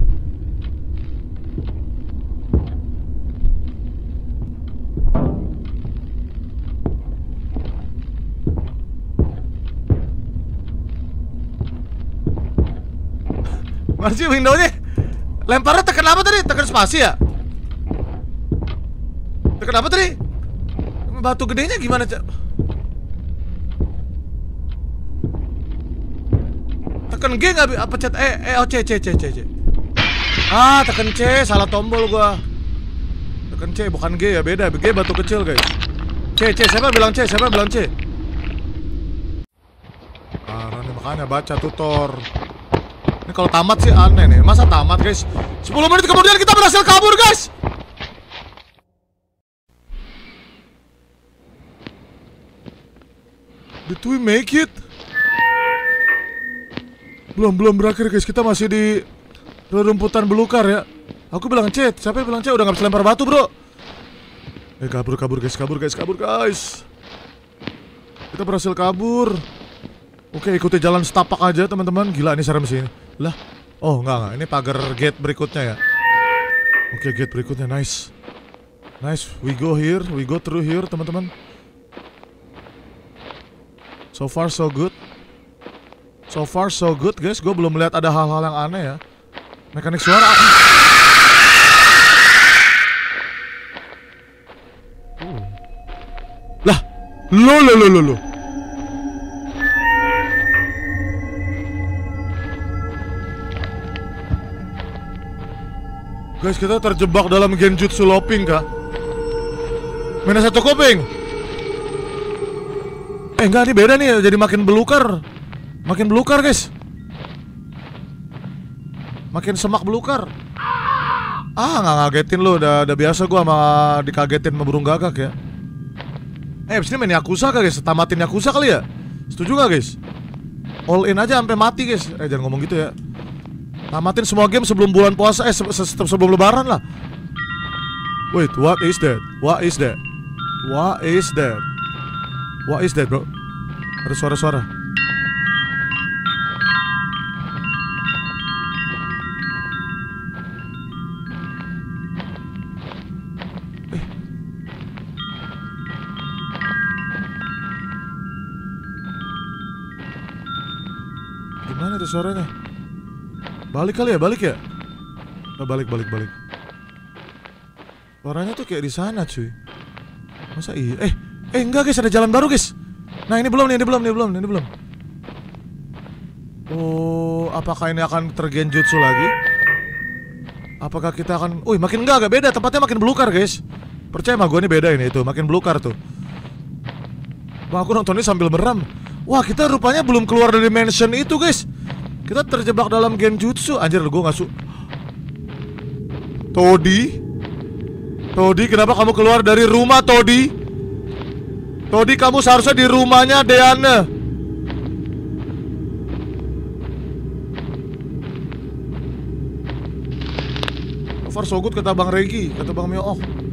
Mana sih windownya? Lemparnya tekan apa tadi? Tekan spasi ya? Tekan apa tadi? Batu gedenya gimana, Cak? Tekan G nggak? Apa chat? C. Ah, tekan C, salah tombol gua. Tekan C, bukan G ya, beda. G batu kecil guys. C, siapa bilang C? Ah, ini makanya baca tutor. Ini kalau tamat sih aneh nih. Masa tamat guys? 10 menit kemudian kita berhasil kabur guys. Did we make it? Belum berakhir guys. Kita masih di rerumputan belukar ya. Aku bilang C. Siapa yang bilang C? Udah gak bisa lempar batu bro. Kabur guys. Kita berhasil kabur. Oke, ikuti jalan setapak aja teman-teman. Gila ini serem sih ini. Lah, oh enggak, ini pagar gate berikutnya ya. Oke, gate berikutnya, nice. We go through here teman-teman. So far so good guys. Gue belum melihat ada hal-hal yang aneh ya. Mekanik suara. Lah, lo. Guys, kita terjebak dalam genjutsu looping kah? Mana satu kuping? Enggak, ini beda nih, jadi makin belukar guys. Makin semak belukar. Ah, nggak ngagetin lu, udah biasa gua sama dikagetin sama burung gagak ya. Abis ini main Yakuza kah guys? Tamatin Yakuza kali ya? Setuju gak guys? All in aja sampai mati guys. Jangan ngomong gitu ya. Tamatin semua game sebelum bulan puasa, sebelum lebaran lah. Wait, what is that, bro? Ada suara-suara. Gimana itu suaranya? Balik kali ya, balik. Balik. Suaranya tuh kayak di sana cuy. Masa iya? Enggak guys, ada jalan baru guys. Nah ini belum. Oh, apakah ini akan tergenjutsu lagi? Apakah kita akan... makin agak beda, tempatnya makin belukar guys. Percaya sama gue, ini beda ini, itu makin belukar tuh. Bang, aku nontonnya sambil merem. Wah, kita rupanya belum keluar dari mansion itu guys. Kita terjebak dalam genjutsu. Anjir, gue gak Todi, kenapa kamu keluar dari rumah, Todi? Todi, kamu seharusnya di rumahnya Deanna. So far so good kata Bang Regi, kata Bang Mio.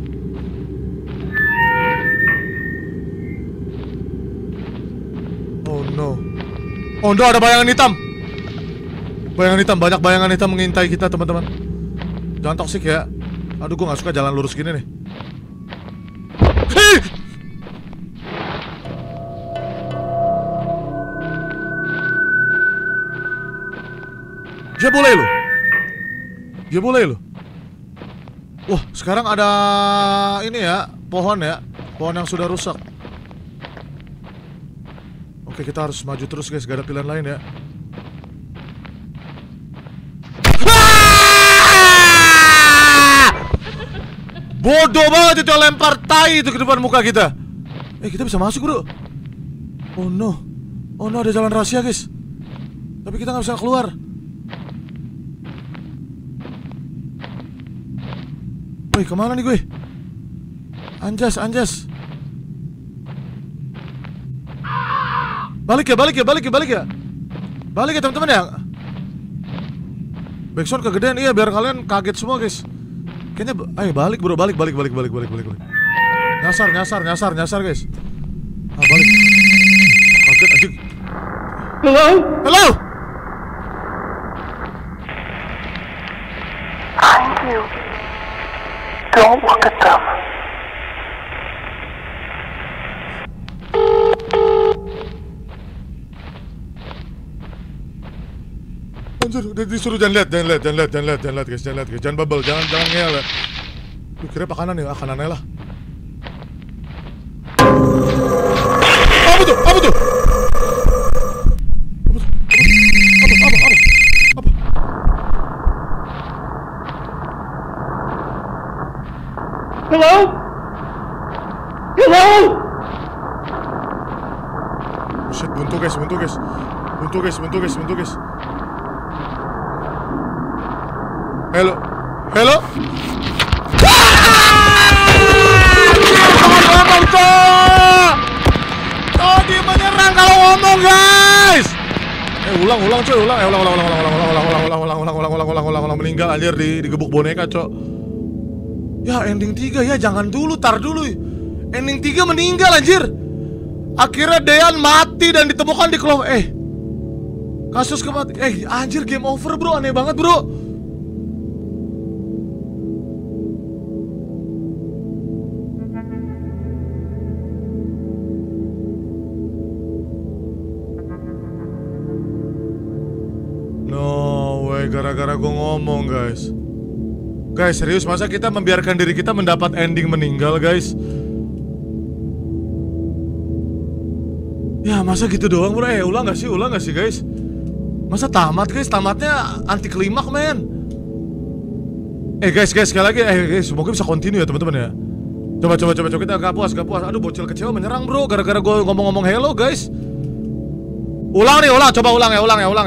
Oh no, ada bayangan hitam. Banyak bayangan hitam mengintai kita teman-teman. Jangan toksik ya. Aduh, gue gak suka jalan lurus gini nih. Dia boleh loh. Wah, sekarang ada ini ya, pohon yang sudah rusak. Oke, kita harus maju terus guys, gak ada pilihan lain ya. Bodoh banget itu lempar tai itu ke depan muka kita. Kita bisa masuk bro. Oh no, ada jalan rahasia guys. Tapi kita gak bisa keluar. Woi, kemana nih gue? Anjas. Balik ya teman-teman ya. Backsound kegedean, iya biar kalian kaget semua guys. Kayaknya, balik bro, balik. Nyasar guys. Balik. Kaget anjing. Hello. Behind you. Don't look at them. Anjir, udah disuruh jangan lihat guys, jangan bubble, jangan ngel. Lu kira apa kanan ya? Kanannya lah. Apa tuh? Apa? Hello? Shit, buntu guys. Hello? Ngomong coy! Todi menyerang kalau ngomong guys! Ulang meninggal anjir digebuk boneka cok. Ya ending 3 ya, jangan dulu, tar dulu. Ending 3 meninggal anjir. Akhirnya Dean mati dan ditemukan di kasus kematian. Anjir, game over bro, aneh banget bro. No way, gara-gara gue ngomong guys. Guys serius, masa kita membiarkan diri kita mendapat ending meninggal guys? Ya masa gitu doang bro, ulang gak sih guys? Masa tamat guys, tamatnya anti klimak men. Guys sekali lagi, guys semoga bisa continue ya teman-teman ya. Coba kita gak puas. Aduh bocil kecil menyerang bro, gara-gara gue ngomong-ngomong hello guys. Ulang, coba ulang.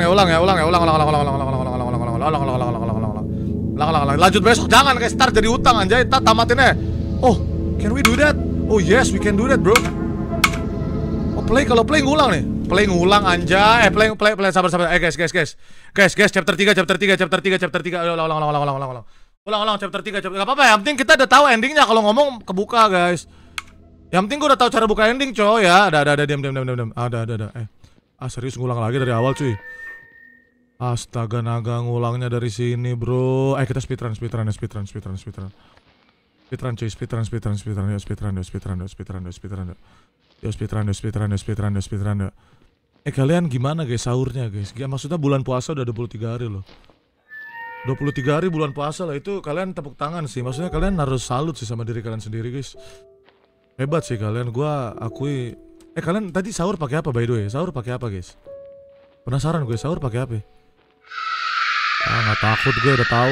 Lanjut besok, jangan guys, start jadi utang anjay, tamatinnya. Oh, can we do that? Oh yes, we can do that bro. Oh kalau play ngulang nih. Play ngulang anjay, play sabar. Guys, chapter 3. Ulang chapter 3. Gak apa-apa, yang penting kita udah tahu endingnya. Kalau ngomong kebuka guys. Yang penting gue udah tahu cara buka ending coy ya. Ada diam. Ada. Serius ngulang lagi dari awal cuy. Astaga naga, ngulangnya dari sini bro. Kita speedrun cuy, speedrun. Kalian gimana guys sahurnya guys? Maksudnya bulan puasa udah 23 hari loh. 23 hari bulan puasa lah, itu kalian tepuk tangan sih. Maksudnya kalian harus salut sih sama diri kalian sendiri guys. Hebat sih kalian, gua akui. Kalian tadi sahur pakai apa by the way? Sahur pakai apa guys? Penasaran gue, sahur pakai apa? Nggak takut, gue udah tahu.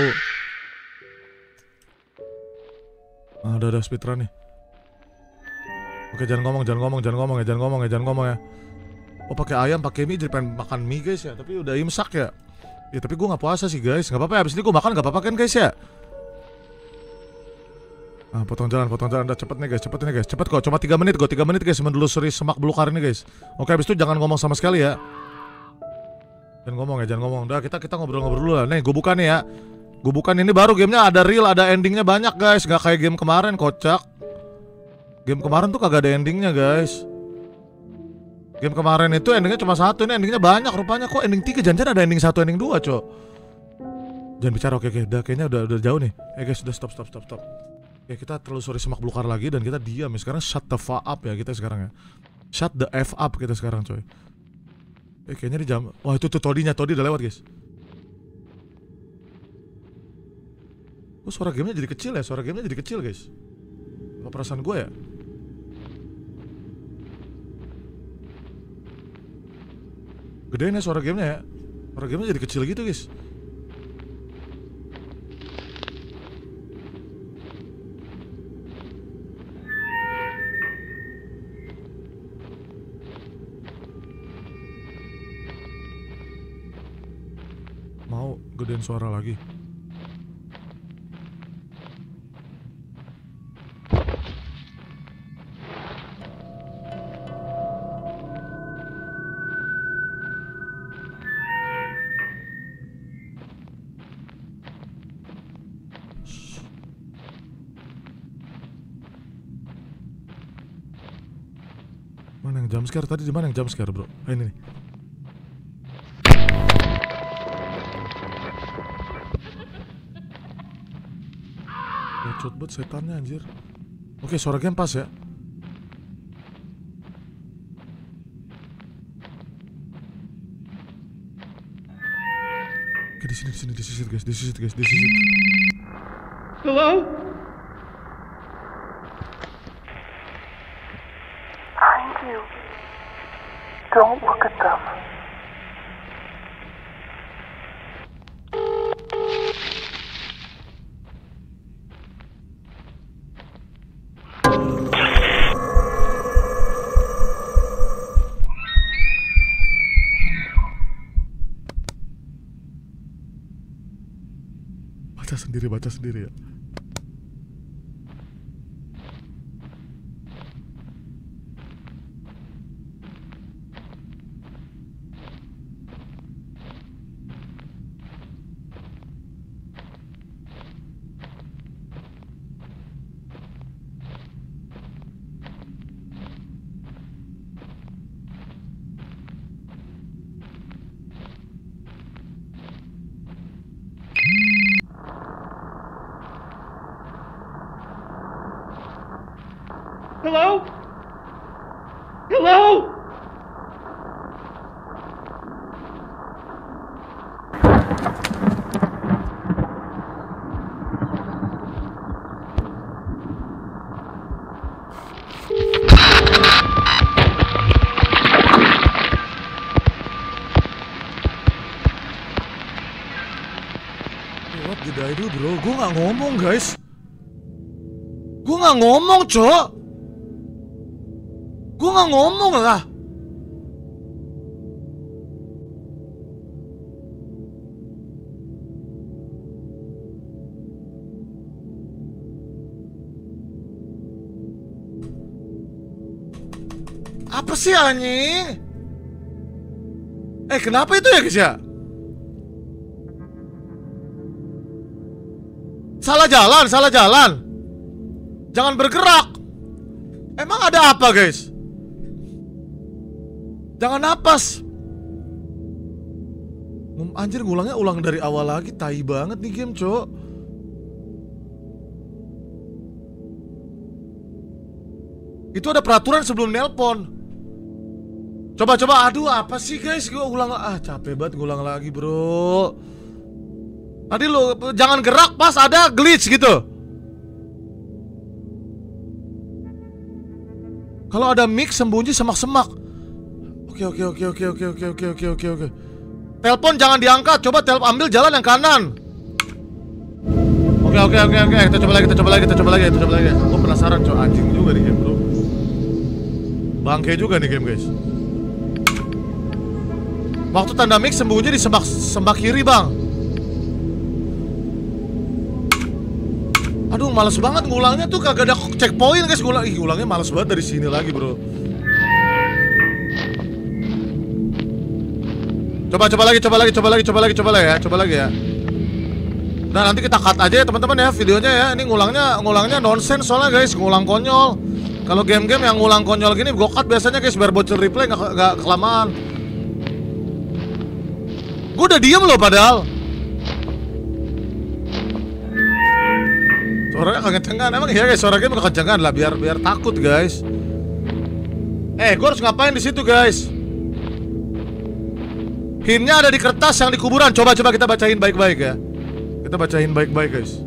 Udah speedrun nih. Oke, jangan ngomong ya. Oh pakai ayam, pakai mie, jadi pengen makan mie guys ya. Tapi udah imsak ya. Ya tapi gue nggak puasa sih guys. Nggak apa-apa ya, abis ini gue makan nggak apa-apa kan guys ya. Potong jalan, udah cepet nih guys. Cepet kok, cuma 3 menit guys menelusuri semak belukar ini guys. Oke, abis itu jangan ngomong sama sekali ya. Jangan ngomong. Udah kita ngobrol-ngobrol dulu lah. Nih, gue buka nih ya. Gue buka ini baru gamenya ada real, ada endingnya banyak guys. Gak kayak game kemarin, kocak. Game kemarin tuh kagak ada endingnya guys. Game kemarin itu endingnya cuma 1, ini endingnya banyak rupanya. Kok ending 3, jangan ada ending 1, ending 2 cok. Jangan bicara, oke, udah kayaknya udah jauh nih. Guys, udah stop. Ya kita telusuri semak belukar lagi dan kita diam ya. Sekarang shut the fuck up ya kita sekarang ya. Shut the F up kita sekarang coy. Kayaknya di jam. Wah itu tuh Todi udah lewat guys. Oh suara gamenya jadi kecil guys. Apa perasaan gue ya? Gedein ya suara gamenya ya. Suara gamenya jadi kecil gitu guys. Mau gedein suara lagi. Mana yang jump scare tadi? Di mana yang jump scare, bro? Ah, ini nih. Bacot banget setannya anjir. Oke, suara game pas ya. Oke, di sini, di sisi guys, di sisi. Hello? Behind you. Don't look at them. Baca sendiri ya. Hello? Hello? What did I do, bro? Gue gak ngomong, guys. Gue gak ngomong, cok. Gue gak ngomong lah. Apa sih anjing? Kenapa itu ya guys ya? Salah jalan. Jangan bergerak. Emang ada apa guys? Jangan napas. Anjir, ngulangnya ulang dari awal lagi. Tai banget nih game, cok. Itu ada peraturan sebelum nelpon. Coba. Aduh, apa sih guys? Gue ulang. Capek banget ngulang lagi, bro. Tadi lo jangan gerak pas ada glitch gitu. Kalau ada mic sembunyi semak-semak. Oke. Telepon jangan diangkat. Coba ambil jalan yang kanan. Oke. Kita coba lagi. Gue penasaran, cok. Anjing juga nih game, bro. Bangke juga nih game, guys. Waktu tanda mic sembunyi di semak kiri, bang. Aduh, males banget ngulangnya tuh, kagak ada checkpoint guys. Ngulangnya males banget dari sini lagi, bro. Coba lagi ya. Nah, nanti kita cut aja ya teman-teman ya videonya ya. Ini ngulangnya nonsense soalnya guys, ngulang konyol. Kalau game-game yang ngulang konyol gini gue cut biasanya guys, biar bocil replay nggak kelamaan. Gue udah diem loh padahal. Suaranya kekencengan, emang iya guys, suara game kekencengan lah biar takut guys. Gue harus ngapain di situ guys? Hintnya ada di kertas yang di kuburan. Coba kita bacain baik-baik ya. Kita bacain baik-baik guys.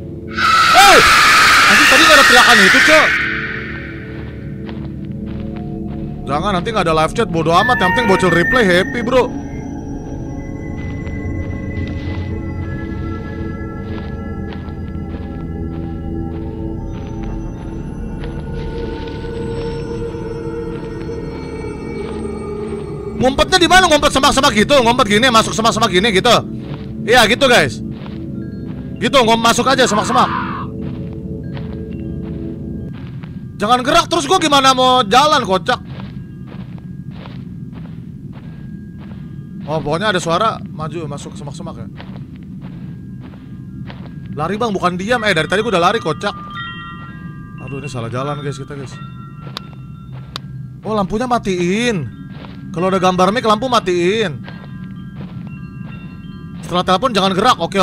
Nanti tadi gak ada teriakan itu, cok. Jangan, nanti gak ada live chat, bodo amat. Yang penting bocil replay happy, bro. Ngumpetnya di mana? Ngumpet semak-semak gitu, ngumpet gini, masuk semak-semak gini gitu. Iya gitu guys. Gitu, masuk aja semak-semak. Jangan gerak terus, gue gimana mau jalan, kocak. Oh, pokoknya ada suara maju masuk semak-semak ya. Lari bang, bukan diam. Dari tadi gue udah lari, kocak. Aduh, ini salah jalan guys kita guys. Oh, lampunya matiin. Kalau ada gambar mic, lampu matiin. Setelah telepon jangan gerak. Oke.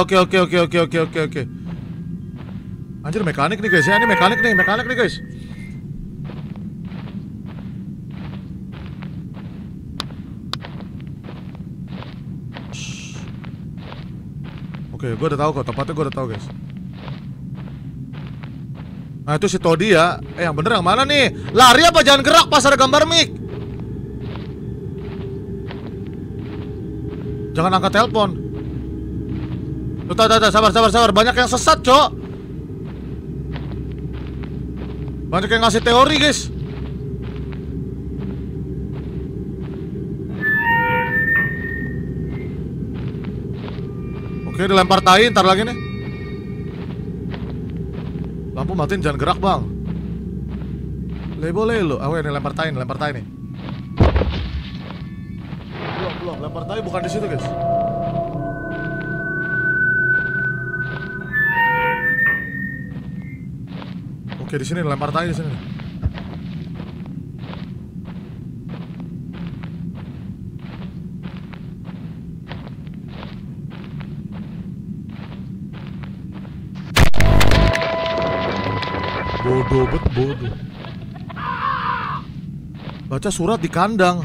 Anjir, mekanik nih guys ya. Ini mekanik nih guys. Oke, gue udah tahu kok, tempatnya gue udah tahu guys. Nah itu si Todi ya. Yang bener yang mana nih? Lari apa jangan gerak pas ada gambar mic? Jangan angkat telepon. Tuh, sabar. Banyak yang sesat, Cok. Banyak yang ngasih teori, guys. Oke, dilempar tai, ntar lagi nih. Lampu matiin, jangan gerak, Bang. Boleh lo. Ah, ini lempar tai nih. Belum, lempar tai bukan di situ, guys. Oke, di sini lempar tai di sini. Bodoh. Baca surat di kandang.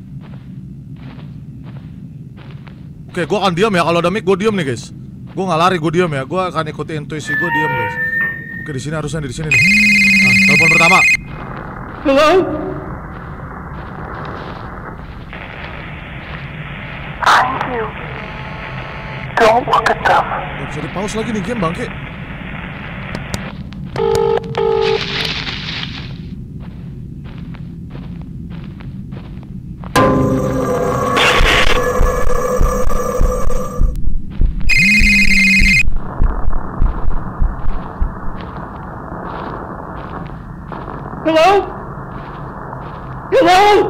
Oke, gue akan diam ya. Kalau ada mic, gue diam nih guys. Gue nggak lari, gue diam ya. Gue akan ikuti intuisi gue, diam guys. Oke, di sini harusnya di sini nih. Nah, telepon pertama. Hello? I'm you. Don't look at them. Gak bisa di pause lagi nih game bangke. Hello? Hello?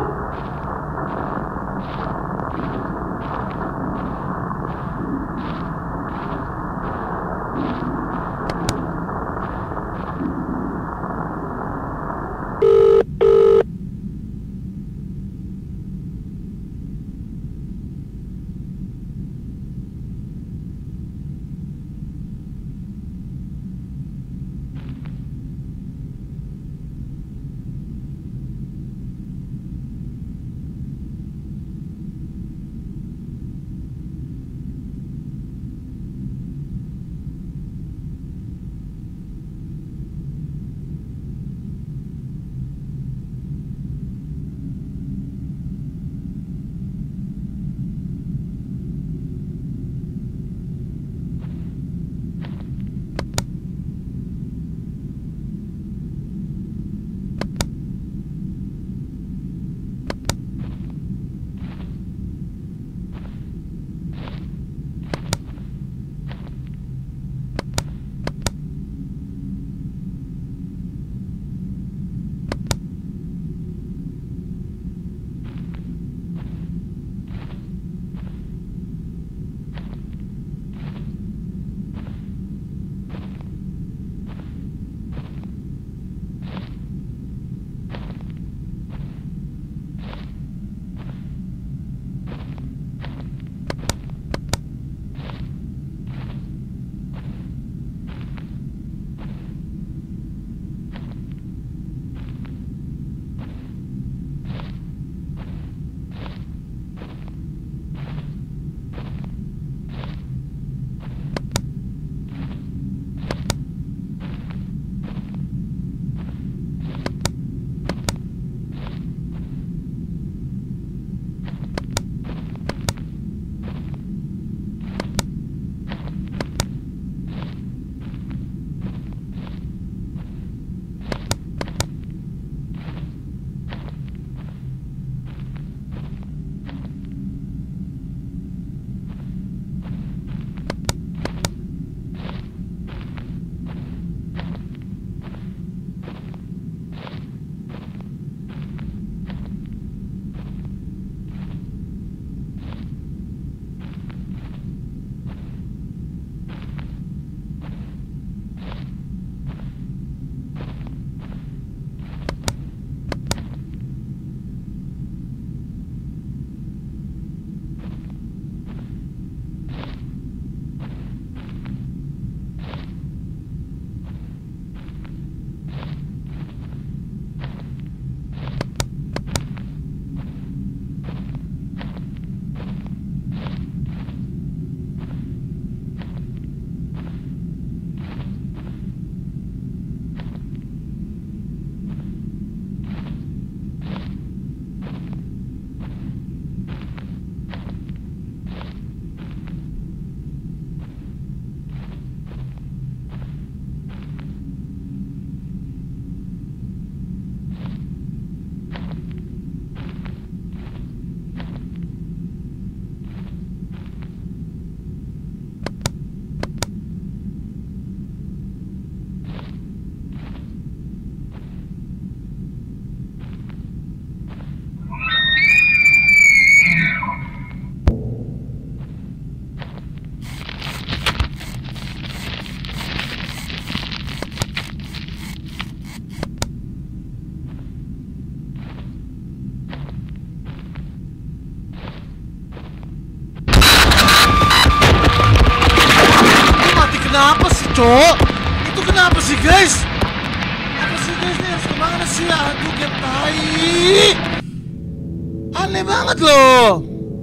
cok. Itu kenapa sih guys? Apa sih guys, ini harus kemana sih? Aduh, game tai. Aneh banget loh.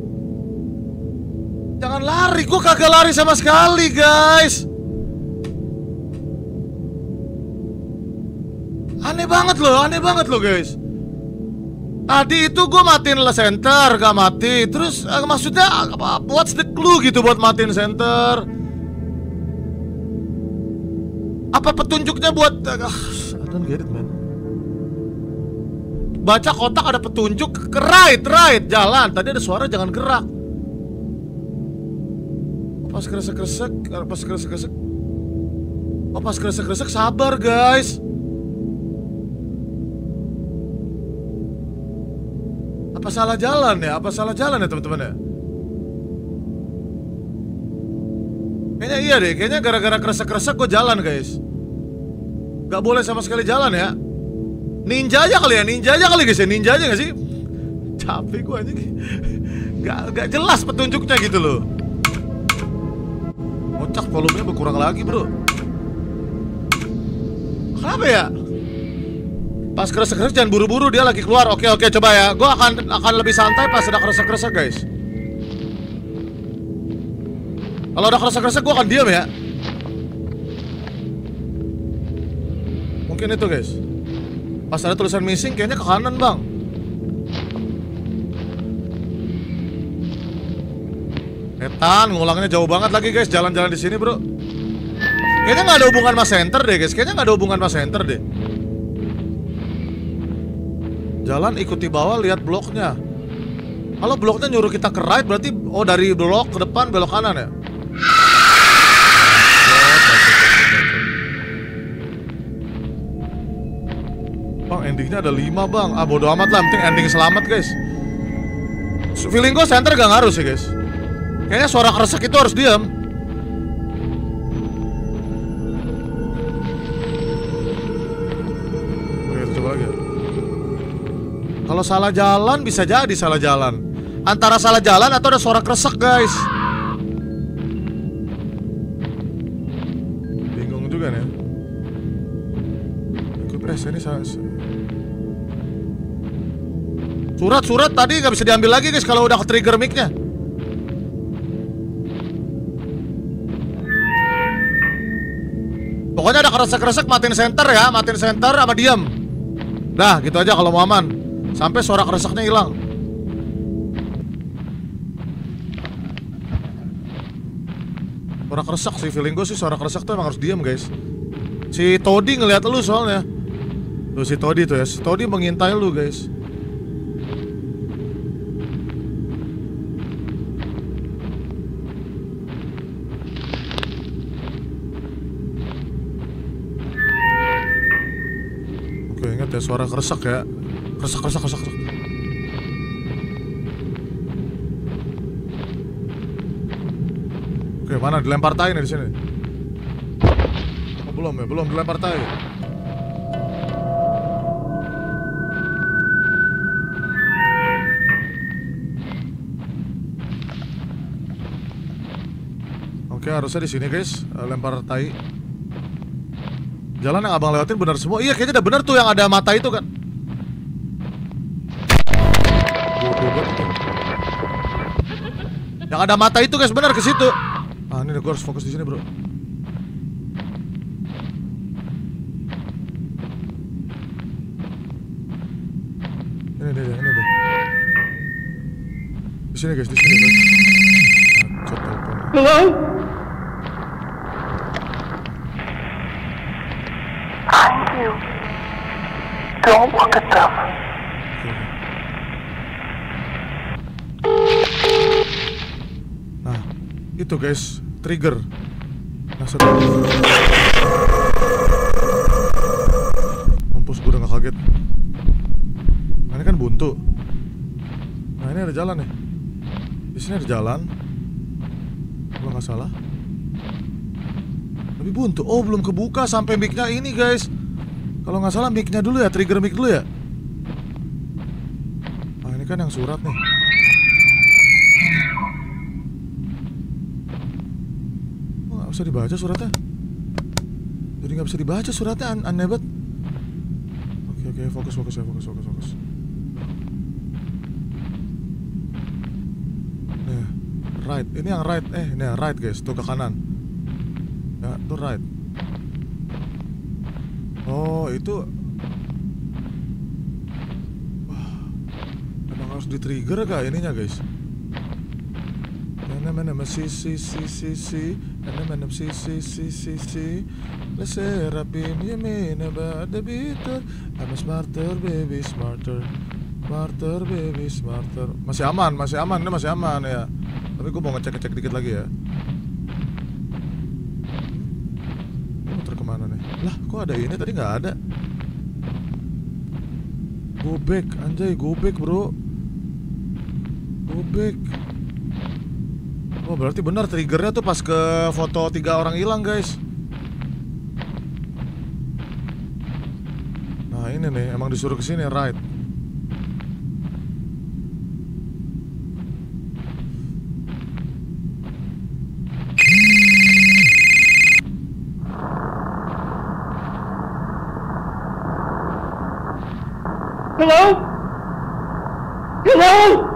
Jangan lari, gue kagak lari sama sekali guys. Aneh banget loh guys. Tadi itu gue matiin center, gak mati. Terus maksudnya apa? What's the clue gitu buat matiin center? Apa petunjuknya buat I don't get it man. Baca kotak ada petunjuk ke right, jalan. Tadi ada suara jangan gerak. Pas kresek-kresek. Oh pas kresek-kresek sabar guys. Apa salah jalan ya teman-teman ya? Kayaknya iya deh, kayaknya gara-gara kresek-kresek gue jalan guys. Gak boleh sama sekali jalan ya. Ninja aja kali guys ya, ninja aja gak sih? Capek gue aja. Gak jelas petunjuknya gitu loh. Kocak volumenya berkurang lagi bro. Kenapa ya? Pas kresek-kresek jangan buru-buru, dia lagi keluar. Oke coba ya. Gue akan lebih santai pas ada kresek-kresek guys. Kalau ada kresek-kresek gue akan diam ya. Mungkin itu guys. Pas ada tulisan missing kayaknya ke kanan bang. Etan, ngulangnya jauh banget lagi guys. Jalan-jalan di sini bro. Kayaknya nggak ada hubungan sama center deh guys. Deh. Jalan ikuti bawah, lihat bloknya. Kalau bloknya nyuruh kita ke right, berarti dari blok ke depan belok kanan ya. Bang, endingnya ada 5 bang. Bodo amat lah, penting ending selamat guys. Feeling gue center gak ngaruh sih guys. Kayaknya suara kresek itu harus diam. Oke, coba lagi ya. Kalau salah jalan bisa jadi salah jalan. Antara salah jalan atau ada suara kresek guys. Bingung juga nih. Ikut press ini surat tadi gak bisa diambil lagi guys kalau udah ke trigger mic-nya. Pokoknya ada kresek-kresek matiin center ya, matiin center sama diam. Dah gitu aja kalau mau aman. Sampai suara kereseknya hilang. Suara keresek sih, feeling gue sih suara keresek tuh emang harus diam guys. Si Toddy ngeliat lu soalnya. Tuh si Toddy tuh ya, si Toddy mengintai lu guys. Oke ingat ya suara keresek ya. Kresek. Oke, mana dilempar tai nih di sini? Oh, belum dilempar tai. Oke, harusnya di sini guys, lempar tai. Jalan yang abang lewatin benar semua. Iya, kayaknya udah benar tuh yang ada mata itu kan. Yang ada mata itu guys, benar ke situ. Ini gue harus fokus di sini bro. Ini deh. Di sini guys. Hello? Behind you. Don't look at them. Nah, itu guys, trigger. Mampus, gue udah gak kaget. Nah, ini kan buntu. Nah, ini ada jalan nih. Di sini ada jalan. Kalau nggak salah. Tapi buntu. Oh, belum kebuka sampai mic-nya ini guys. Kalau nggak salah mic-nya dulu ya, trigger mic dulu ya. Nah, ini kan yang surat nih. Oh, nggak usah dibaca suratnya. Jadi nggak bisa dibaca suratnya, aneh banget. Oke, fokus. Nih, right. Ini yang right. Ini yang right guys, tuh ke kanan. Ya, tuh right. Oh, itu. Wah, emang harus di-trigger kah ininya guys? La sera bim yemina ba'da bitter. I'm a smarter baby, smarter. Smarter baby, smarter. Masih aman, ini masih aman ya. Tapi gue mau ngecek dikit lagi ya. Muter kemana nih? Lah, kok ada ini? Tadi nggak ada. Go back, anjay, go back bro. Go back. Oh, berarti benar triggernya tuh pas ke foto 3 orang hilang guys. Nah ini nih, emang disuruh kesini right. Hello? Hello?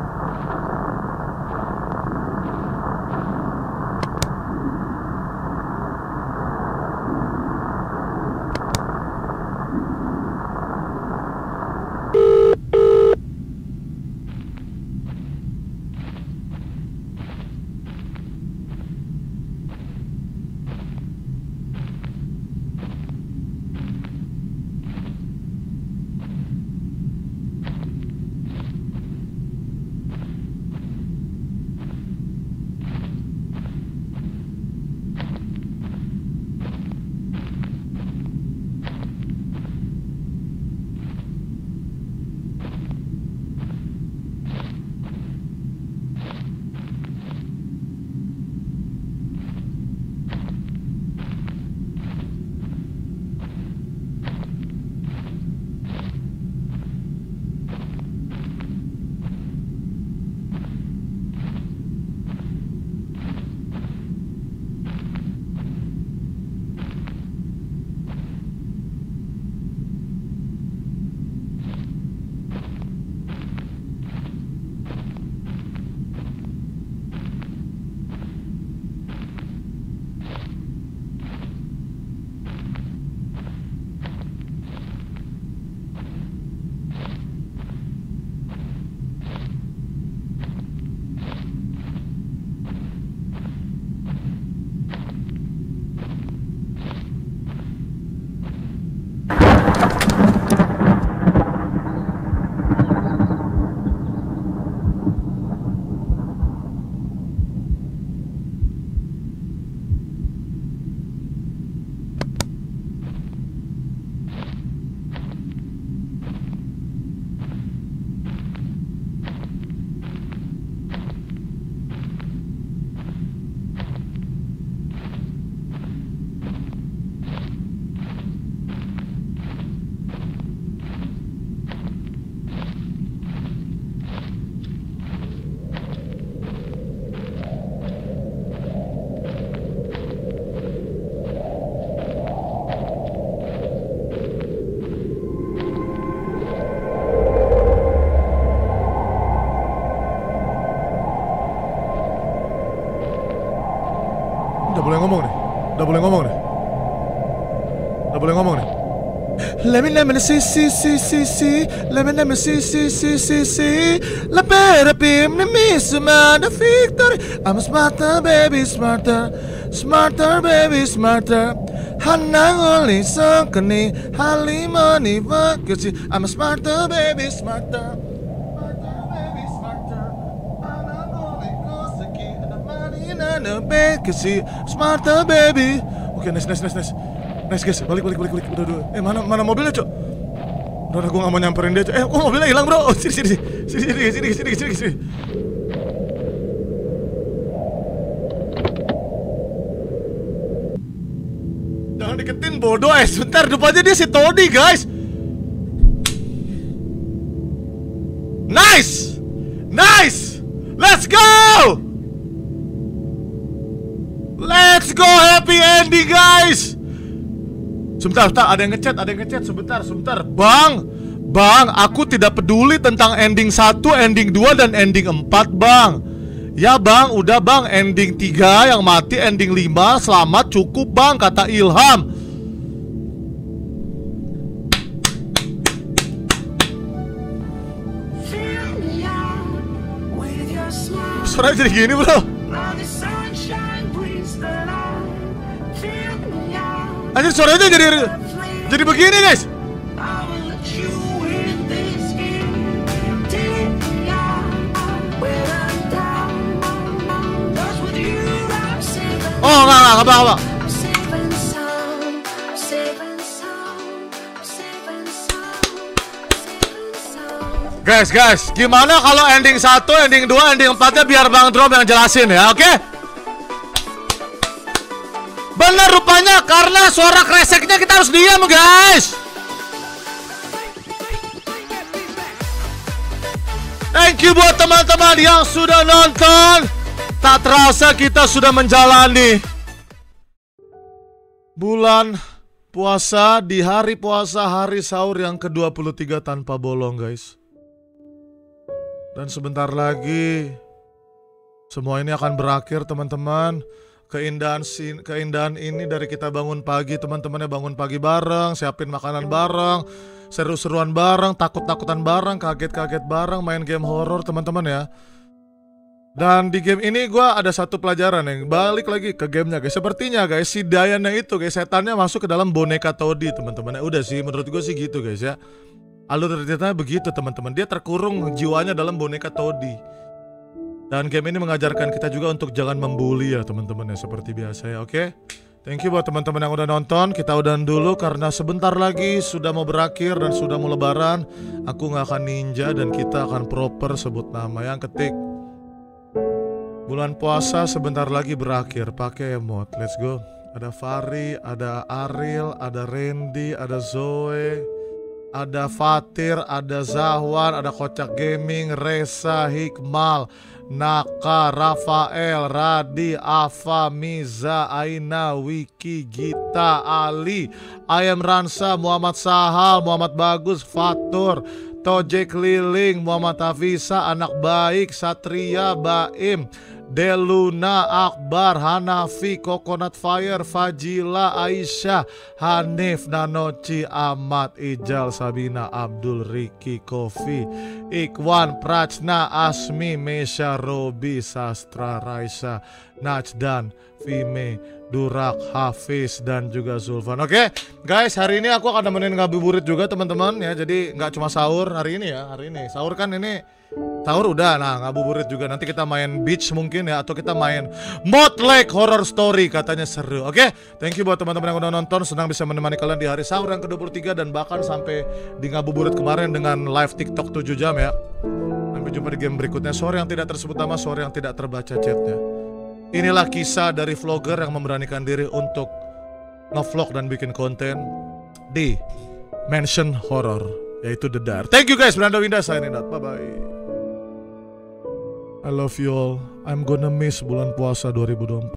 Udah boleh ngomong nih. Let me see. Let me see. La better be me, the victory. I'm smarter, baby, smarter. Smarter, baby, smarter. Hanang only songkani, halimani vakasi. I'm smarter, baby, smarter. Smarter, baby, smarter. Hanang only kosaki, anamani vakasi. Smarter, baby. Oke, nice. Nice guys, balik. Udah. Mana mobilnya, Cok? Udah, gue gak mau nyamperin dia, Cok. Mobilnya hilang, bro. Sini. Jangan deketin, bodoh. Sebentar, depannya dia si Tony, guys. Nice. Let's go, happy ending, guys. Sebentar, ada yang ngechat, sebentar. Bang, aku tidak peduli tentang ending 1, ending 2, dan ending 4, Bang. Ya Bang, udah Bang, ending 3 yang mati, ending 5 selamat cukup Bang, kata Ilham. Suaranya jadi gini bro. Anjir suaranya jadi begini guys. Oh enggak apa. Guys, gimana kalau ending 1, ending 2, ending 4-nya biar Bang Drom yang jelasin ya, oke? Bener rupanya, karena suara kreseknya kita harus diam, guys. Thank you buat teman-teman yang sudah nonton. Tak terasa kita sudah menjalani bulan puasa di hari puasa, hari sahur yang ke-23 tanpa bolong, guys. Dan sebentar lagi semua ini akan berakhir, teman-teman. Keindahan ini dari kita bangun pagi, teman-temannya bangun pagi bareng, siapin makanan bareng, seru-seruan bareng, takut-takutan bareng, kaget-kaget bareng, main game horor, teman-teman ya. Dan di game ini gue ada satu pelajaran yang balik lagi ke gamenya, guys. Sepertinya guys, si Diana itu guys, setannya masuk ke dalam boneka Toddy, teman-teman. Udah sih, menurut gue sih gitu guys ya. Alur ceritanya begitu teman-teman. Dia terkurung jiwanya dalam boneka Toddy. Dan game ini mengajarkan kita juga untuk jangan membuli ya teman-teman ya, seperti biasa ya, oke? Thank you buat teman-teman yang udah nonton. Kita udahan dulu karena sebentar lagi sudah mau berakhir dan sudah mau lebaran. Aku gak akan ninja dan kita akan proper sebut nama. Yang ketik bulan puasa sebentar lagi berakhir, pakai emot. Let's go. Ada Fari, ada Ariel, ada Randy, ada Zoe, ada Fatir, ada Zahwan, ada Kocak Gaming, Reza, Hikmal, Naka, Rafael, Radi, Afa, Miza, Aina, Wiki, Gita, Ali, Ayam Ransa, Muhammad Sahal, Muhammad Bagus, Fatur, Tojek Liling, Muhammad Hafisa, Anak Baik, Satria, Baim, Deluna, Akbar, Hanafi, Coconut Fire, Fajila, Aisyah, Hanif, Nanoci, Ahmad, Ijal, Sabina, Abdul, Riki, Kofi, Ikwan, Prachna, Asmi, Mesha, Robi, Sastra, Raisa, Najdan, Vime, Durak, Hafiz, dan juga Zulfan. Oke, guys, hari ini aku akan nemenin ngabuburit juga teman-teman ya. Jadi nggak cuma sahur hari ini ya, hari ini sahur kan ini. Sahur udah, nah ngabuburit juga. Nanti kita main beach mungkin ya, atau kita main Mod Lake Horror Story, katanya seru. Oke, thank you buat teman-teman yang udah nonton. Senang bisa menemani kalian di hari sahur yang ke-23 dan bahkan sampai di ngabuburit kemarin dengan live TikTok 7 jam ya. Sampai jumpa di game berikutnya. Sorry yang tidak tersebut nama, sorry yang tidak terbaca chatnya. Inilah kisah dari vlogger yang memberanikan diri untuk nge-vlog dan bikin konten di mansion horror, yaitu The Dare. Thank you guys, Brando Winda signing out. Bye-bye. I love you all. I'm gonna miss bulan puasa 2024.